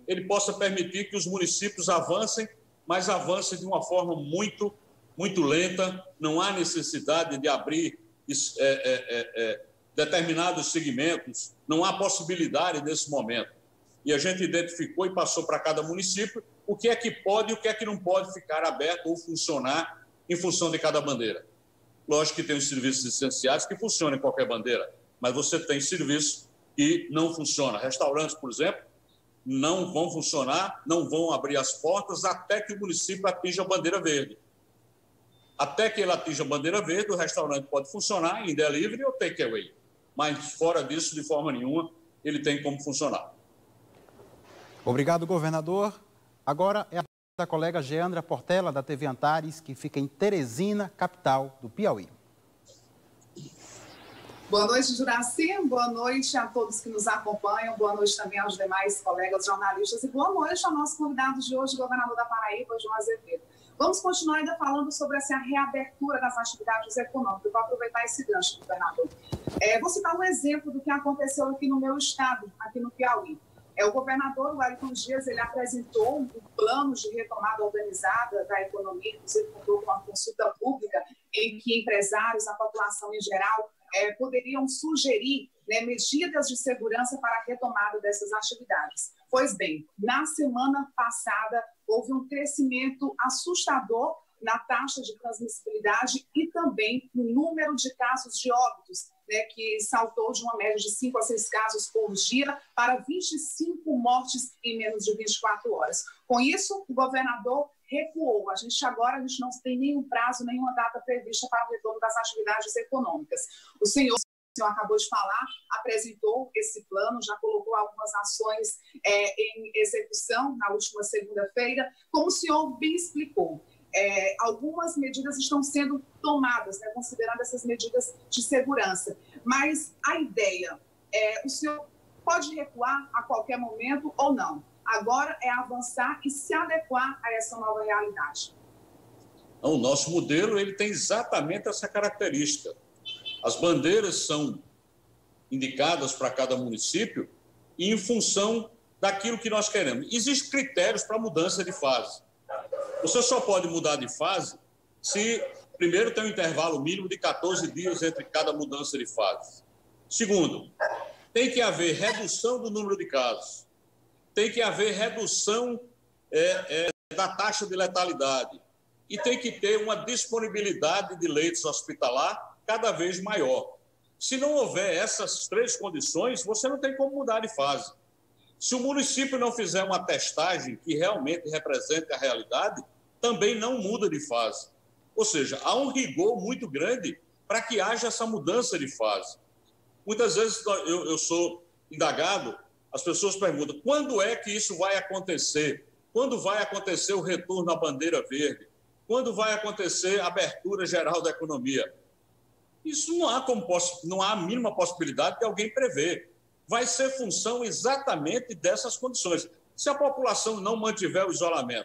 ele possa permitir que os municípios avancem, mas avancem de uma forma muito, muito lenta. Não há necessidade de abrir é, é, é, determinados segmentos, não há possibilidade nesse momento. E a gente identificou e passou para cada município o que é que pode e o que é que não pode ficar aberto ou funcionar em função de cada bandeira. Lógico que tem os serviços essenciais que funcionam em qualquer bandeira, mas você tem serviços que não funcionam. Restaurantes, por exemplo, não vão funcionar, não vão abrir as portas até que o município atinja a bandeira verde. Até que ele atinja a bandeira verde, o restaurante pode funcionar, ainda é livre ou takeaway. Mas fora disso, de forma nenhuma, ele tem como funcionar. Obrigado, governador. Agora é a da colega Geandra Portela, da T V Antares, que fica em Teresina, capital do Piauí. Boa noite, Juraci. Boa noite a todos que nos acompanham. Boa noite também aos demais colegas jornalistas. E boa noite ao nosso convidado de hoje, governador da Paraíba, João Azevedo. Vamos continuar ainda falando sobre essa reabertura das atividades econômicas. Vou aproveitar esse gancho, governador. É, vou citar um exemplo do que aconteceu aqui no meu estado, aqui no Piauí. É, o governador Wellington Dias, ele apresentou um plano de retomada organizada da economia, inclusive contou com uma consulta pública em que empresários, a população em geral, é, poderiam sugerir, né, medidas de segurança para a retomada dessas atividades. Pois bem, na semana passada houve um crescimento assustador na taxa de transmissibilidade e também no número de casos de óbitos, né, que saltou de uma média de cinco a seis casos por dia para vinte e cinco mortes em menos de vinte e quatro horas. Com isso, o governador recuou. A gente agora a gente não tem nenhum prazo, nenhuma data prevista para o retorno das atividades econômicas. O senhor, o senhor acabou de falar, apresentou esse plano, já colocou algumas ações é, em execução na última segunda-feira. Como o senhor bem explicou, É, algumas medidas estão sendo tomadas, né, considerando essas medidas de segurança. Mas a ideia, é, o senhor pode recuar a qualquer momento ou não? Agora é avançar e se adequar a essa nova realidade. O nosso modelo ele tem exatamente essa característica. As bandeiras são indicadas para cada município e em função daquilo que nós queremos. Existem critérios para mudança de fase. Você só pode mudar de fase se, primeiro, tem um intervalo mínimo de quatorze dias entre cada mudança de fase. Segundo, tem que haver redução do número de casos. Tem que haver redução é, é, da taxa de letalidade. E tem que ter uma disponibilidade de leitos hospitalar cada vez maior. Se não houver essas três condições, você não tem como mudar de fase. Se o município não fizer uma testagem que realmente represente a realidade, também não muda de fase. Ou seja, há um rigor muito grande para que haja essa mudança de fase. Muitas vezes eu, eu sou indagado, as pessoas perguntam, quando é que isso vai acontecer? Quando vai acontecer o retorno à bandeira verde? Quando vai acontecer a abertura geral da economia? Isso não há, como, não há a mínima possibilidade de alguém prever. Vai ser função exatamente dessas condições. Se a população não mantiver o isolamento,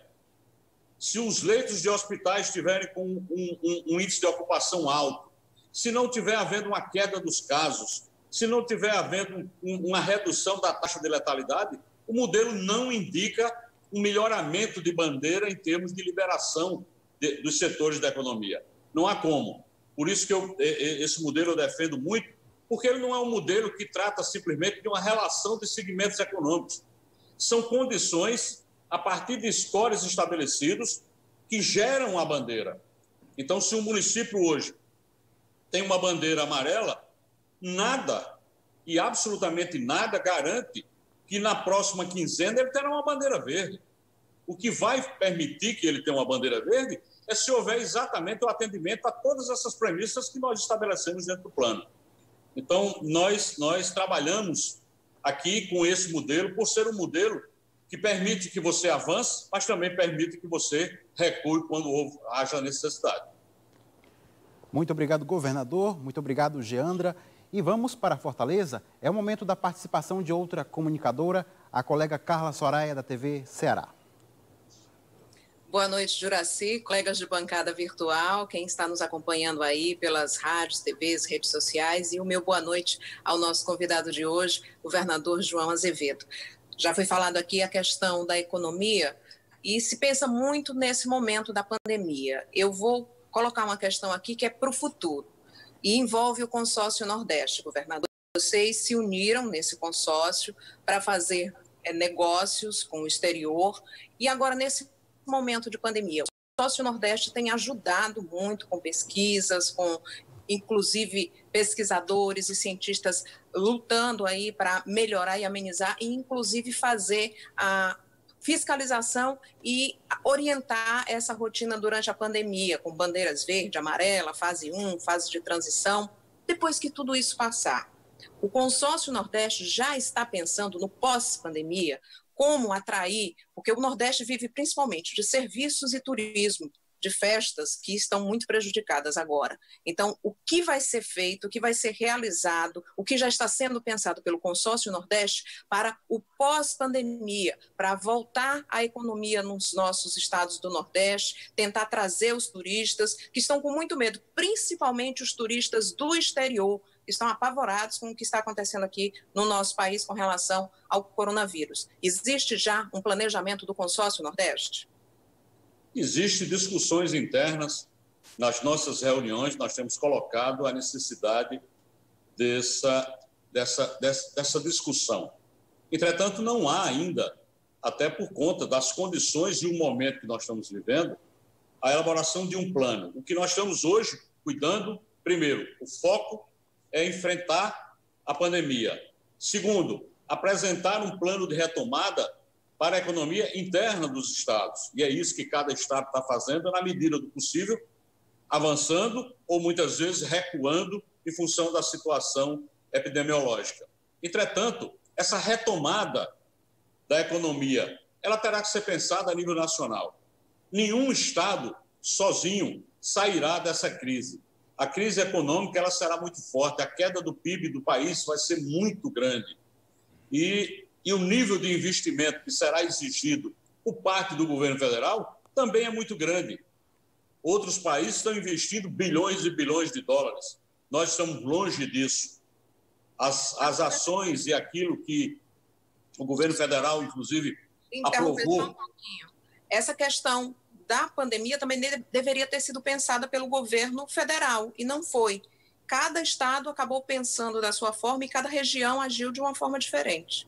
se os leitos de hospitais estiverem com um, um, um índice de ocupação alto, se não tiver havendo uma queda dos casos, se não tiver havendo um, uma redução da taxa de letalidade, o modelo não indica um melhoramento de bandeira em termos de liberação de, dos setores da economia. Não há como. Por isso que eu, esse modelo eu defendo muito, porque ele não é um modelo que trata simplesmente de uma relação de segmentos econômicos. São condições a partir de scores estabelecidos que geram a bandeira. Então, se o município hoje tem uma bandeira amarela, nada, e absolutamente nada, garante que na próxima quinzena ele terá uma bandeira verde. O que vai permitir que ele tenha uma bandeira verde é se houver exatamente o atendimento a todas essas premissas que nós estabelecemos dentro do plano. Então, nós, nós trabalhamos aqui com esse modelo, por ser um modelo que permite que você avance, mas também permite que você recue quando houve, haja necessidade. Muito obrigado, governador. Muito obrigado, Geandra. E vamos para Fortaleza. É o momento da participação de outra comunicadora, a colega Carla Soraya, da T V Ceará. Boa noite, Juraci, colegas de bancada virtual, quem está nos acompanhando aí pelas rádios, T Vs, redes sociais, e o meu boa noite ao nosso convidado de hoje, governador João Azevedo. Já foi falado aqui a questão da economia e se pensa muito nesse momento da pandemia. Eu vou colocar uma questão aqui que é para o futuro e envolve o consórcio Nordeste, governador. Vocês se uniram nesse consórcio para fazer é, negócios com o exterior e agora nesse momento de pandemia. O consórcio Nordeste tem ajudado muito com pesquisas, com inclusive pesquisadores e cientistas lutando aí para melhorar e amenizar e inclusive fazer a fiscalização e orientar essa rotina durante a pandemia, com bandeiras verde, amarela, fase um, fase de transição. Depois que tudo isso passar, o consórcio Nordeste já está pensando no pós-pandemia, como atrair, porque o Nordeste vive principalmente de serviços e turismo, de festas que estão muito prejudicadas agora. Então, o que vai ser feito, o que vai ser realizado, o que já está sendo pensado pelo Consórcio Nordeste para o pós-pandemia, para voltar a economia nos nossos estados do Nordeste, tentar trazer os turistas que estão com muito medo, principalmente os turistas do exterior, que estão apavorados com o que está acontecendo aqui no nosso país com relação ao coronavírus. Existe já um planejamento do Consórcio Nordeste? Existem discussões internas. Nas nossas reuniões, nós temos colocado a necessidade dessa, dessa, dessa, dessa discussão. Entretanto, não há ainda, até por conta das condições e o momento que nós estamos vivendo, a elaboração de um plano. O que nós estamos hoje cuidando, primeiro, o foco é enfrentar a pandemia. Segundo, apresentar um plano de retomada para a economia interna dos estados. E é isso que cada estado está fazendo, na medida do possível, avançando ou muitas vezes recuando em função da situação epidemiológica. Entretanto, essa retomada da economia, ela terá que ser pensada a nível nacional. Nenhum estado sozinho sairá dessa crise. A crise econômica ela será muito forte, a queda do P I B do país vai ser muito grande. E E o nível de investimento que será exigido por parte do governo federal também é muito grande. Outros países estão investindo bilhões e bilhões de dólares. Nós estamos longe disso. As, as ações e aquilo que o governo federal, inclusive, aprovou... Um pouquinho. Essa questão da pandemia também de, deveria ter sido pensada pelo governo federal, e não foi. Cada estado acabou pensando da sua forma e cada região agiu de uma forma diferente.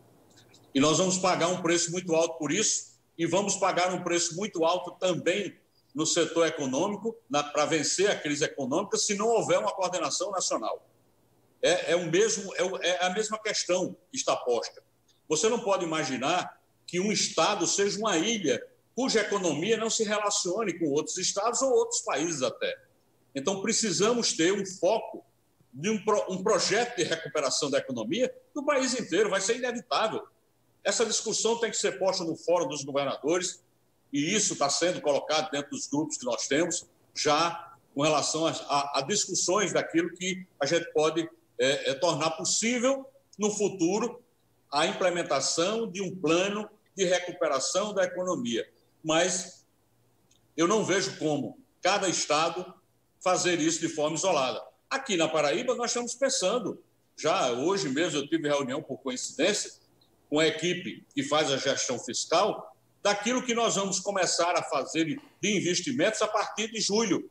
E nós vamos pagar um preço muito alto por isso, e vamos pagar um preço muito alto também no setor econômico, para vencer a crise econômica, se não houver uma coordenação nacional. É, é, o mesmo, é, é a mesma questão que está posta. Você não pode imaginar que um estado seja uma ilha cuja economia não se relacione com outros estados ou outros países até. Então, precisamos ter um foco de um, pro, um projeto de recuperação da economia no país inteiro, vai ser inevitável. Essa discussão tem que ser posta no Fórum dos Governadores, e isso está sendo colocado dentro dos grupos que nós temos, já com relação a, a, a discussões daquilo que a gente pode é, é, tornar possível, no futuro, a implementação de um plano de recuperação da economia. Mas eu não vejo como cada estado fazer isso de forma isolada. Aqui na Paraíba, nós estamos pensando, já hoje mesmo eu tive reunião por coincidência, com a equipe que faz a gestão fiscal, daquilo que nós vamos começar a fazer de investimentos a partir de julho,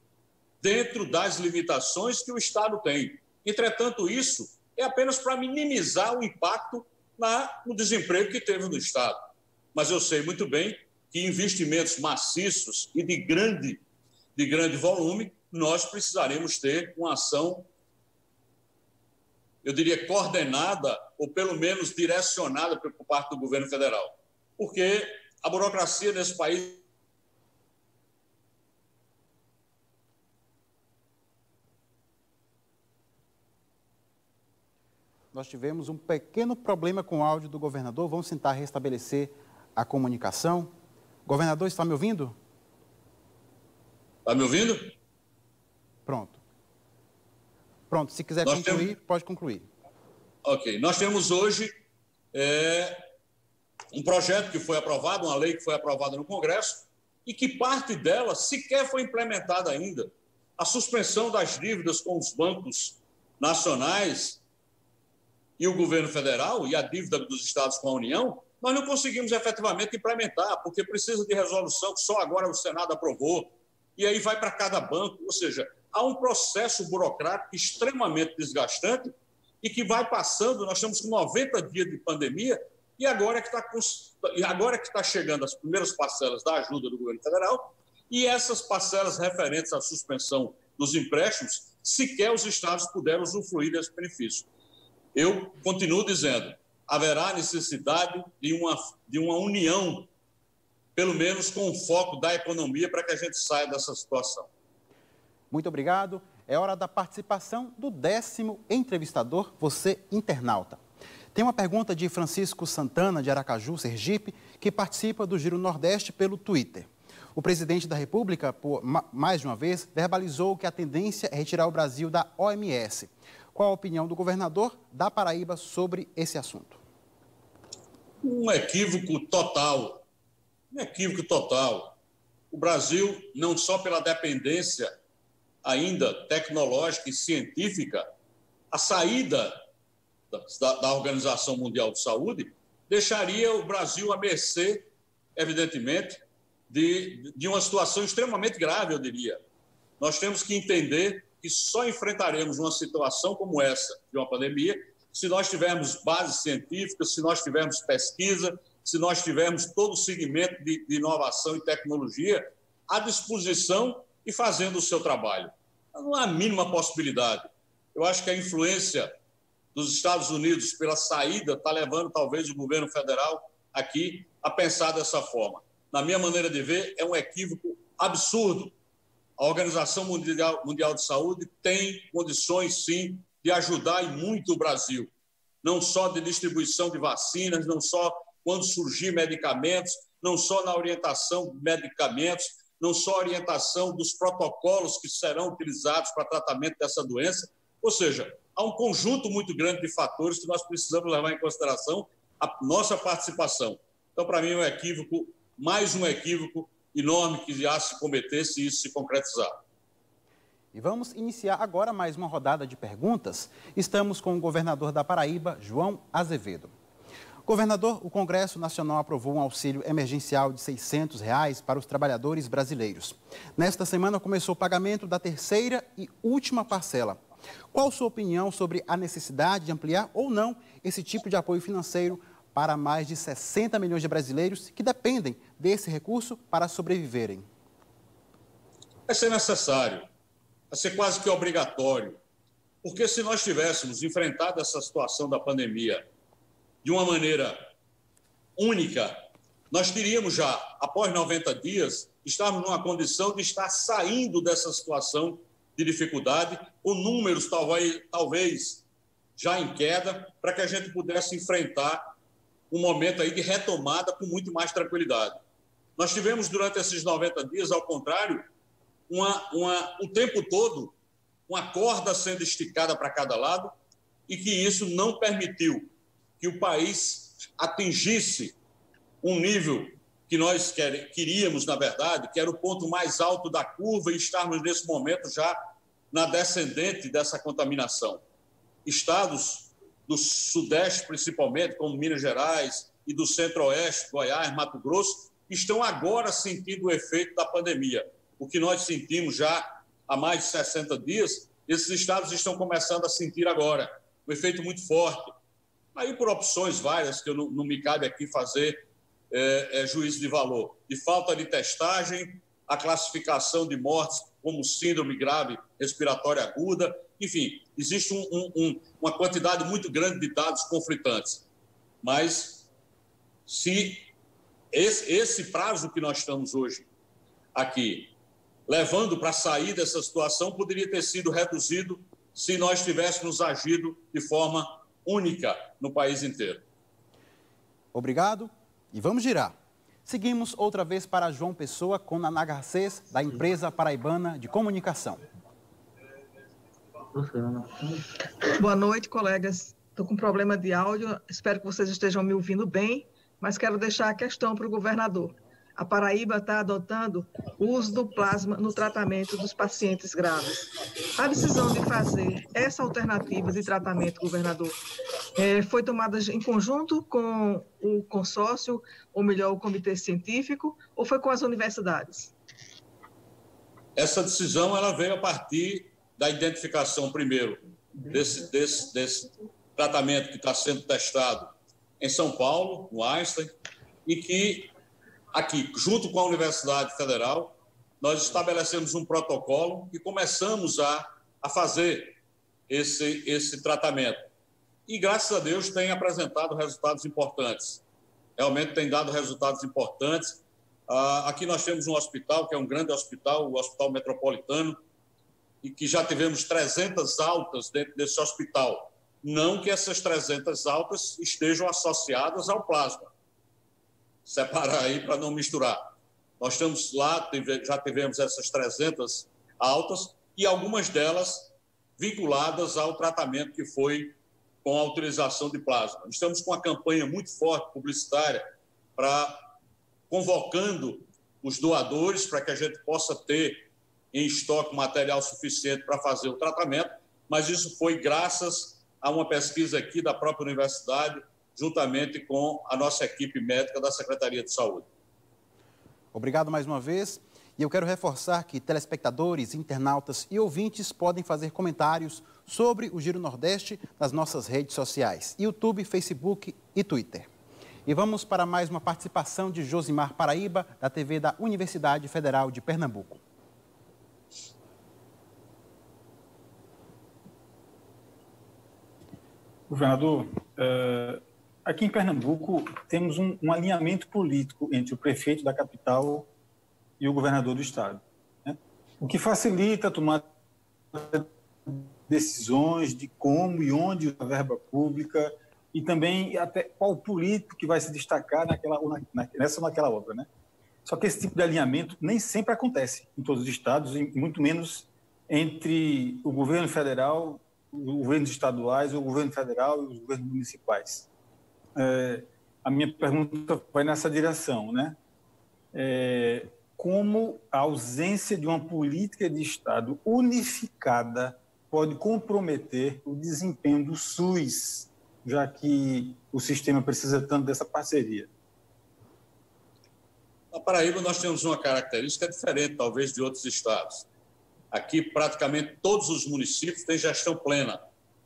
dentro das limitações que o Estado tem. Entretanto, isso é apenas para minimizar o impacto na, no desemprego que teve no Estado. Mas eu sei muito bem que investimentos maciços e de grande, de grande volume, nós precisaremos ter uma ação, eu diria, coordenada ou pelo menos direcionada por parte do governo federal. Porque a burocracia nesse país... Nós tivemos um pequeno problema com o áudio do governador. Vamos tentar restabelecer a comunicação. Governador, está me ouvindo? Está me ouvindo? Pronto. Pronto, se quiser Nós concluir, temos... pode concluir. Ok. Nós temos hoje é, um projeto que foi aprovado, uma lei que foi aprovada no Congresso e que parte dela sequer foi implementada ainda. A suspensão das dívidas com os bancos nacionais e o governo federal e a dívida dos estados com a União, nós não conseguimos efetivamente implementar, porque precisa de resolução que só agora o Senado aprovou, e aí vai para cada banco. Ou seja, há um processo burocrático extremamente desgastante e que vai passando. Nós estamos com noventa dias de pandemia e agora é que está agora é que está chegando as primeiras parcelas da ajuda do governo federal, e essas parcelas referentes à suspensão dos empréstimos, sequer os estados puderam usufruir desse benefício. Eu continuo dizendo, haverá necessidade de uma, de uma união, pelo menos com o foco da economia, para que a gente saia dessa situação. Muito obrigado. É hora da participação do décimo entrevistador, você internauta. Tem uma pergunta de Francisco Santana, de Aracaju, Sergipe, que participa do Giro Nordeste pelo Twitter. O presidente da República, por mais de uma vez, verbalizou que a tendência é retirar o Brasil da O M S. Qual a opinião do governador da Paraíba sobre esse assunto? Um equívoco total. Um equívoco total. O Brasil, não só pela dependência ainda tecnológica e científica, a saída da, da Organização Mundial de Saúde deixaria o Brasil à mercê, evidentemente, de, de uma situação extremamente grave, eu diria. Nós temos que entender que só enfrentaremos uma situação como essa, de uma pandemia, se nós tivermos bases científicas, se nós tivermos pesquisa, se nós tivermos todo o segmento de, de inovação e tecnologia à disposição e fazendo o seu trabalho. Não há a mínima possibilidade. Eu acho que a influência dos Estados Unidos pela saída está levando talvez o governo federal aqui a pensar dessa forma. Na minha maneira de ver, é um equívoco absurdo. A Organização Mundial, Mundial de Saúde tem condições, sim, de ajudar e muito o Brasil. Não só de distribuição de vacinas, não só quando surgir medicamentos, não só na orientação de medicamentos, não só a orientação dos protocolos que serão utilizados para tratamento dessa doença. Ou seja, há um conjunto muito grande de fatores que nós precisamos levar em consideração a nossa participação. Então, para mim, é um equívoco, mais um equívoco enorme que irá se cometer se isso se concretizar. E vamos iniciar agora mais uma rodada de perguntas. Estamos com o governador da Paraíba, João Azevedo. Governador, o Congresso Nacional aprovou um auxílio emergencial de seiscentos reais para os trabalhadores brasileiros. Nesta semana começou o pagamento da terceira e última parcela. Qual a sua opinião sobre a necessidade de ampliar ou não esse tipo de apoio financeiro para mais de sessenta milhões de brasileiros que dependem desse recurso para sobreviverem? Vai ser necessário, vai ser quase que obrigatório, porque se nós tivéssemos enfrentado essa situação da pandemia de uma maneira única, nós teríamos já, após noventa dias, estarmos numa condição de estar saindo dessa situação de dificuldade, com números talvez, talvez já em queda, para que a gente pudesse enfrentar um momento aí de retomada com muito mais tranquilidade. Nós tivemos durante esses noventa dias, ao contrário, uma, uma, o tempo todo, uma corda sendo esticada para cada lado, e que isso não permitiu que o país atingisse um nível que nós quer, queríamos, na verdade, que era o ponto mais alto da curva, e estarmos nesse momento já na descendente dessa contaminação. Estados do Sudeste, principalmente, como Minas Gerais, e do Centro-Oeste, Goiás, Mato Grosso, estão agora sentindo o efeito da pandemia. O que nós sentimos já há mais de sessenta dias, esses estados estão começando a sentir agora, um efeito muito forte. Aí, por opções várias, que eu não, não me cabe aqui fazer é, é, juízo de valor, de falta de testagem, a classificação de mortes como síndrome grave respiratória aguda, enfim, existe um, um, um, uma quantidade muito grande de dados conflitantes. Mas, se esse, esse prazo que nós estamos hoje aqui, levando para sair dessa situação, poderia ter sido reduzido se nós tivéssemos agido de forma única no país inteiro. Obrigado e vamos girar. Seguimos outra vez para João Pessoa com Naná Garcês, da empresa paraibana de comunicação. Boa noite, colegas. Estou com problema de áudio, espero que vocês estejam me ouvindo bem, mas quero deixar a questão para o governador. A Paraíba está adotando o uso do plasma no tratamento dos pacientes graves. A decisão de fazer essa alternativa de tratamento, governador, É, foi tomada em conjunto com o consórcio, ou melhor, o comitê científico, ou foi com as universidades? Essa decisão ela veio a partir da identificação, primeiro, desse, desse, desse tratamento que está sendo testado em São Paulo, no Einstein, e que aqui, junto com a Universidade Federal, nós estabelecemos um protocolo e começamos a, a fazer esse, esse tratamento. E, graças a Deus, tem apresentado resultados importantes. Realmente tem dado resultados importantes. Ah, aqui nós temos um hospital, que é um grande hospital, o Hospital Metropolitano, e que já tivemos trezentas altas dentro desse hospital. Não que essas trezentas altas estejam associadas ao plasma. Separar aí para não misturar. Nós estamos lá, já tivemos essas trezentas altas e algumas delas vinculadas ao tratamento que foi com a utilização de plasma. Estamos com uma campanha muito forte publicitária para convocando os doadores para que a gente possa ter em estoque material suficiente para fazer o tratamento, mas isso foi graças a uma pesquisa aqui da própria universidade, juntamente com a nossa equipe médica da Secretaria de Saúde. Obrigado mais uma vez. E eu quero reforçar que telespectadores, internautas e ouvintes podem fazer comentários sobre o Giro Nordeste nas nossas redes sociais, YouTube, Facebook e Twitter. E vamos para mais uma participação de Josimar Paraíba, da T V da Universidade Federal de Pernambuco. Governador, aqui em Pernambuco temos um, um alinhamento político entre o prefeito da capital e o governador do estado, né? O que facilita a tomada de decisões de como e onde a verba pública e também até qual político que vai se destacar naquela, na, nessa ou naquela obra, né? Só que esse tipo de alinhamento nem sempre acontece em todos os estados e muito menos entre o governo federal, os governos estaduais, o governo federal e os governos municipais. É, a minha pergunta vai nessa direção, né? É, como a ausência de uma política de Estado unificada pode comprometer o desempenho do SUS, já que o sistema precisa tanto dessa parceria? Na Paraíba, nós temos uma característica diferente, talvez, de outros estados. Aqui, praticamente todos os municípios têm gestão plena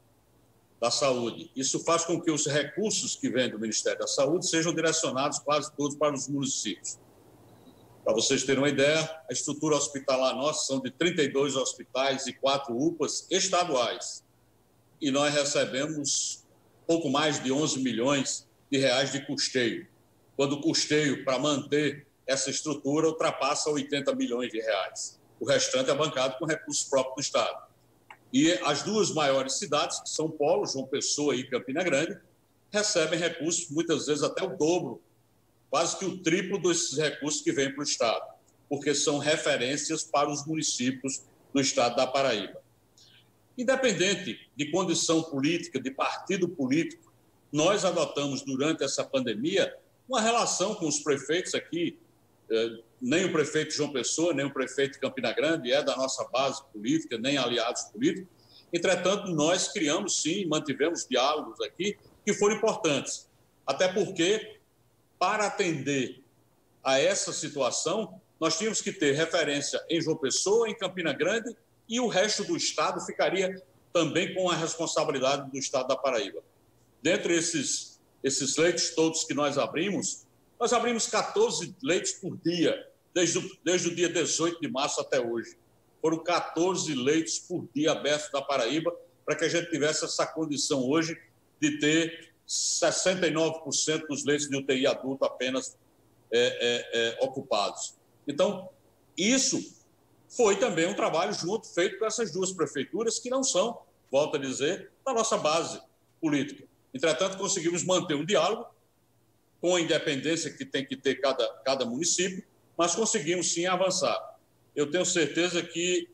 da saúde. Isso faz com que os recursos que vêm do Ministério da Saúde sejam direcionados quase todos para os municípios. Para vocês terem uma ideia, a estrutura hospitalar nossa são de trinta e dois hospitais e quatro U P As estaduais. E nós recebemos pouco mais de onze milhões de reais de custeio, quando o custeio para manter essa estrutura ultrapassa oitenta milhões de reais. O restante é bancado com recursos próprios do Estado. E as duas maiores cidades, que são Paulo, João Pessoa e Campina Grande, recebem recursos, muitas vezes até o dobro, quase que o triplo desses recursos que vêm para o Estado, porque são referências para os municípios do Estado da Paraíba. Independente de condição política, de partido político, nós adotamos durante essa pandemia uma relação com os prefeitos aqui, nem o prefeito João Pessoa, nem o prefeito de Campina Grande é da nossa base política, nem aliados políticos. Entretanto, nós criamos, sim, mantivemos diálogos aqui que foram importantes. Até porque, para atender a essa situação, nós tínhamos que ter referência em João Pessoa, em Campina Grande, e o resto do Estado ficaria também com a responsabilidade do Estado da Paraíba. Dentre esses, esses leitos todos que nós abrimos, nós abrimos catorze leitos por dia, desde o, desde o dia dezoito de março até hoje. Foram catorze leitos por dia abertos da Paraíba, para que a gente tivesse essa condição hoje de ter sessenta e nove por cento dos leitos de U T I adulto apenas é, é, é, ocupados. Então, isso foi também um trabalho junto, feito com essas duas prefeituras, que não são, volto a dizer, da nossa base política. Entretanto, conseguimos manter um diálogo, com a independência que tem que ter cada, cada município, mas conseguimos sim avançar. Eu tenho certeza que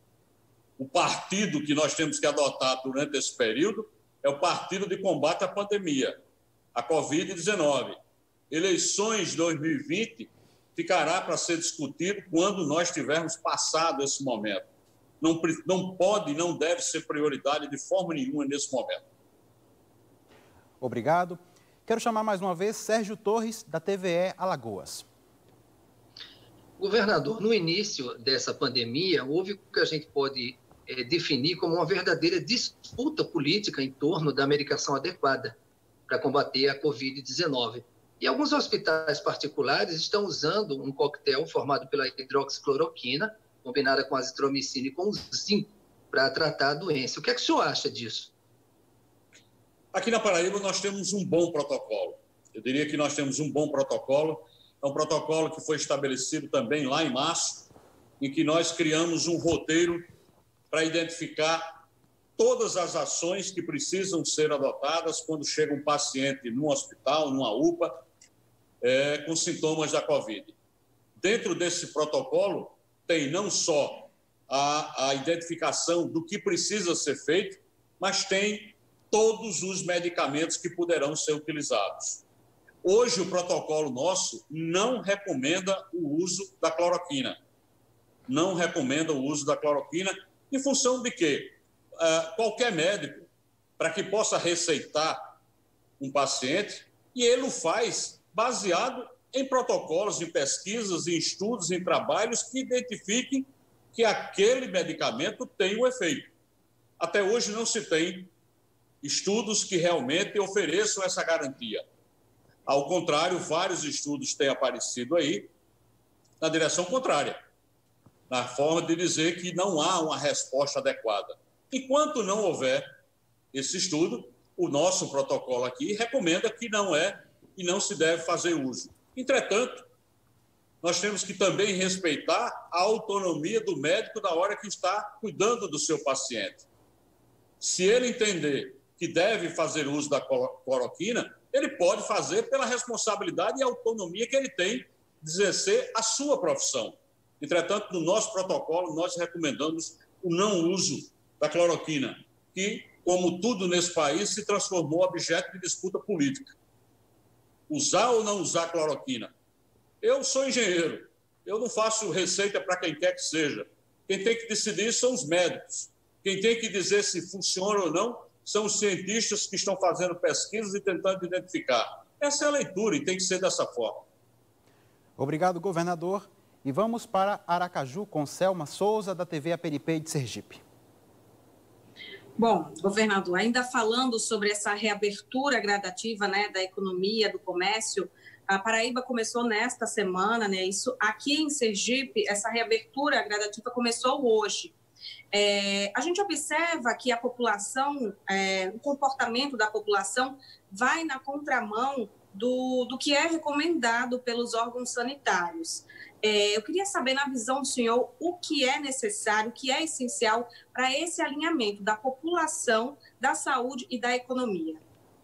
o partido que nós temos que adotar durante esse período é o partido de combate à pandemia, a covid dezenove. Eleições de dois mil e vinte ficará para ser discutido quando nós tivermos passado esse momento. Não, não pode e não deve ser prioridade de forma nenhuma nesse momento. Obrigado. Quero chamar mais uma vez Sérgio Torres, da T V E Alagoas. Governador, no início dessa pandemia, houve o que a gente pode é, definir como uma verdadeira disputa política em torno da medicação adequada para combater a covid dezenove. E alguns hospitais particulares estão usando um coquetel formado pela hidroxicloroquina, combinada com azitromicina e com zinco, para tratar a doença. O que é que o senhor acha disso? Aqui na Paraíba nós temos um bom protocolo. Eu diria que nós temos um bom protocolo. É um protocolo que foi estabelecido também lá em março, em que nós criamos um roteiro para identificar todas as ações que precisam ser adotadas quando chega um paciente num hospital, numa U P A, é, com sintomas da Covid. Dentro desse protocolo, tem não só a, a identificação do que precisa ser feito, mas tem todos os medicamentos que poderão ser utilizados. Hoje, o protocolo nosso não recomenda o uso da cloroquina. Não recomenda o uso da cloroquina em função de que uh, qualquer médico, para que possa receitar um paciente, e ele o faz baseado em protocolos, em pesquisas, em estudos, em trabalhos que identifiquem que aquele medicamento tem o efeito. Até hoje não se tem estudos que realmente ofereçam essa garantia. Ao contrário, vários estudos têm aparecido aí na direção contrária, na forma de dizer que não há uma resposta adequada. Enquanto não houver esse estudo, o nosso protocolo aqui recomenda que não é e não se deve fazer uso. Entretanto, nós temos que também respeitar a autonomia do médico na hora que está cuidando do seu paciente. Se ele entender que deve fazer uso da cloroquina, ele pode fazer pela responsabilidade e autonomia que ele tem de exercer a sua profissão. Entretanto, no nosso protocolo, nós recomendamos o não uso da cloroquina, que, como tudo nesse país, se transformou em objeto de disputa política. Usar ou não usar cloroquina? Eu sou engenheiro, eu não faço receita para quem quer que seja. Quem tem que decidir são os médicos. Quem tem que dizer se funciona ou não são os cientistas que estão fazendo pesquisas e tentando identificar. Essa é a leitura e tem que ser dessa forma. Obrigado, governador. E vamos para Aracaju com Selma Souza, da T V Aperipê de Sergipe. Bom, governador, ainda falando sobre essa reabertura gradativa, né, da economia, do comércio, a Paraíba começou nesta semana, né, isso aqui em Sergipe, essa reabertura gradativa começou hoje. É, a gente observa que a população, é, o comportamento da população vai na contramão do, do que é recomendado pelos órgãos sanitários. É, eu queria saber, na visão do senhor, o que é necessário, o que é essencial para esse alinhamento da população, da saúde e da economia.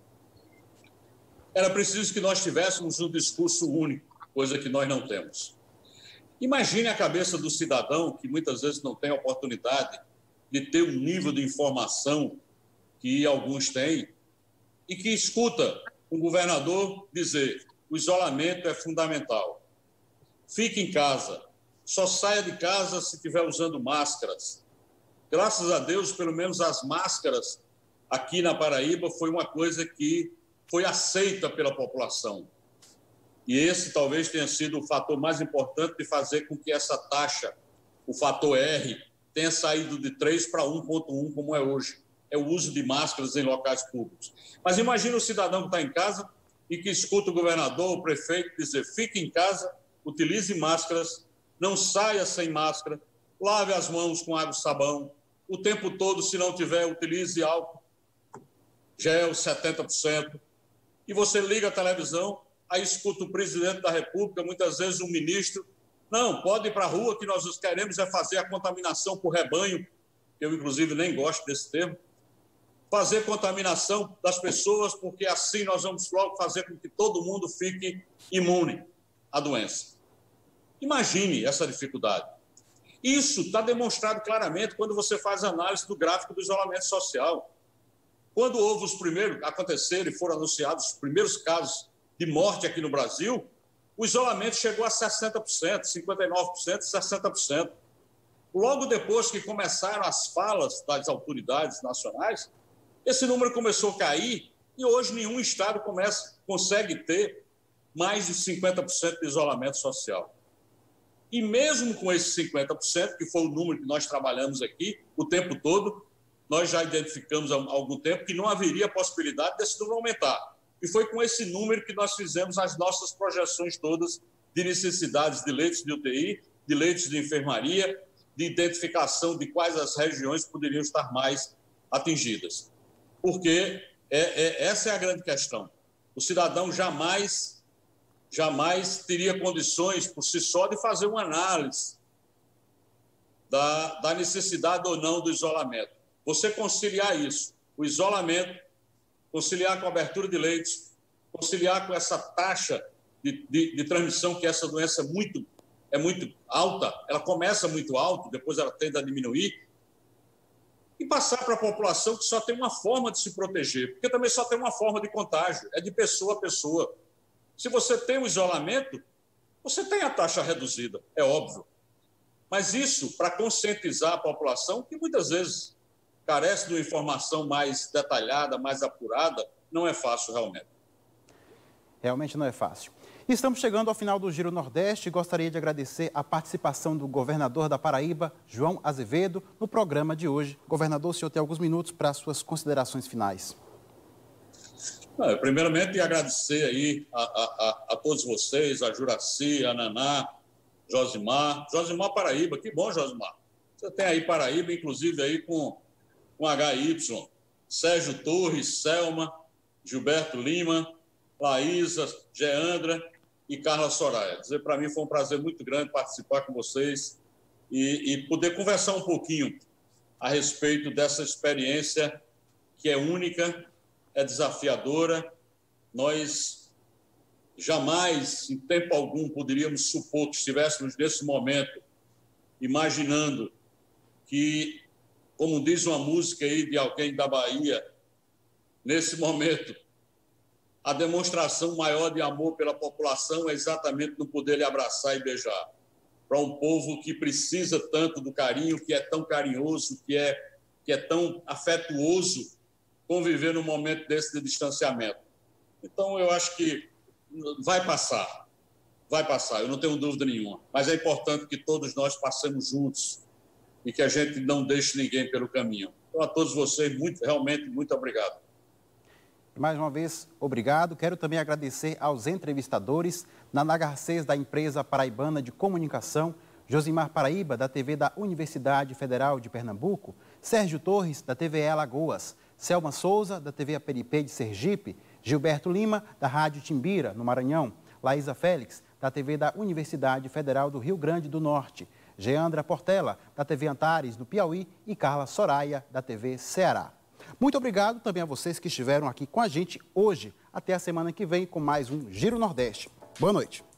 Era preciso que nós tivéssemos um discurso único, coisa que nós não temos. Imagine a cabeça do cidadão que muitas vezes não tem a oportunidade de ter um nível de informação que alguns têm e que escuta um governador dizer: o isolamento é fundamental. Fique em casa, só saia de casa se estiver usando máscaras. Graças a Deus, pelo menos as máscaras aqui na Paraíba foi uma coisa que foi aceita pela população. E esse talvez tenha sido o fator mais importante de fazer com que essa taxa, o fator R, tenha saído de três para um vírgula um, como é hoje. É o uso de máscaras em locais públicos. Mas imagine o cidadão que está em casa e que escuta o governador, o prefeito dizer: fique em casa, utilize máscaras, não saia sem máscara, lave as mãos com água e sabão, o tempo todo, se não tiver, utilize álcool gel setenta por cento. E você liga a televisão, aí escuta o presidente da República, muitas vezes um ministro: não, pode ir para a rua que nós queremos é fazer a contaminação por rebanho, eu inclusive nem gosto desse termo, fazer contaminação das pessoas, porque assim nós vamos logo fazer com que todo mundo fique imune à doença. Imagine essa dificuldade. Isso está demonstrado claramente quando você faz análise do gráfico do isolamento social. Quando houve os primeiros, aconteceram e foram anunciados os primeiros casos de morte aqui no Brasil, o isolamento chegou a sessenta por cento, cinquenta e nove por cento, sessenta por cento. Logo depois que começaram as falas das autoridades nacionais, esse número começou a cair E hoje nenhum estado começa, consegue ter mais de cinquenta por cento de isolamento social. E mesmo com esses cinquenta por cento, que foi o número que nós trabalhamos aqui o tempo todo, nós já identificamos há algum tempo que não haveria possibilidade desse número aumentar. E foi com esse número que nós fizemos as nossas projeções todas de necessidades de leitos de U T I, de leitos de enfermaria, de identificação de quais as regiões poderiam estar mais atingidas. Porque é, é, essa é a grande questão. O cidadão jamais, jamais teria condições por si só de fazer uma análise da, da necessidade ou não do isolamento. Você conciliar isso, o isolamento, conciliar com a abertura de leitos, conciliar com essa taxa de, de, de transmissão, que essa doença é muito, é muito alta, ela começa muito alta, depois ela tende a diminuir, e passar para a população que só tem uma forma de se proteger, porque também só tem uma forma de contágio, é de pessoa a pessoa. Se você tem um isolamento, você tem a taxa reduzida, é óbvio. Mas isso, para conscientizar a população, que muitas vezes carece de uma informação mais detalhada, mais apurada, não é fácil realmente. Realmente não é fácil. Estamos chegando ao final do Giro Nordeste e gostaria de agradecer a participação do governador da Paraíba, João Azevedo, no programa de hoje. Governador, o senhor tem alguns minutos para as suas considerações finais. Não, primeiramente, agradecer aí a, a, a todos vocês, a Juraci, a Naná, Josimar. Josimar Paraíba, que bom, Josimar. Você tem aí Paraíba, inclusive aí com, com H Y, Sérgio Torres, Selma, Gilberto Lima, Laísa, Geandra e Carla Soraya. Dizer, para mim foi um prazer muito grande participar com vocês e, e poder conversar um pouquinho a respeito dessa experiência que é única, é desafiadora. Nós jamais, em tempo algum, poderíamos supor que estivéssemos nesse momento imaginando que, como diz uma música aí de alguém da Bahia, nesse momento, a demonstração maior de amor pela população é exatamente não poder lhe abraçar e beijar. Para um povo que precisa tanto do carinho, que é tão carinhoso, que é, que é tão afetuoso, conviver num momento desse de distanciamento. Então, eu acho que vai passar, vai passar, eu não tenho dúvida nenhuma. Mas é importante que todos nós passemos juntos e que a gente não deixe ninguém pelo caminho. Então, a todos vocês, muito, realmente, muito obrigado. Mais uma vez, obrigado. Quero também agradecer aos entrevistadores, Naná Garcês, da Empresa Paraibana de Comunicação, Josimar Paraíba, da T V da Universidade Federal de Pernambuco, Sérgio Torres, da T V E Alagoas, Selma Souza, da T V Aperipê de Sergipe, Gilberto Lima, da Rádio Timbira, no Maranhão, Laísa Félix, da T V da Universidade Federal do Rio Grande do Norte, Geandra Portela, da T V Antares, no Piauí, e Carla Soraya, da T V Ceará. Muito obrigado também a vocês que estiveram aqui com a gente hoje. Até a semana que vem com mais um Giro Nordeste. Boa noite.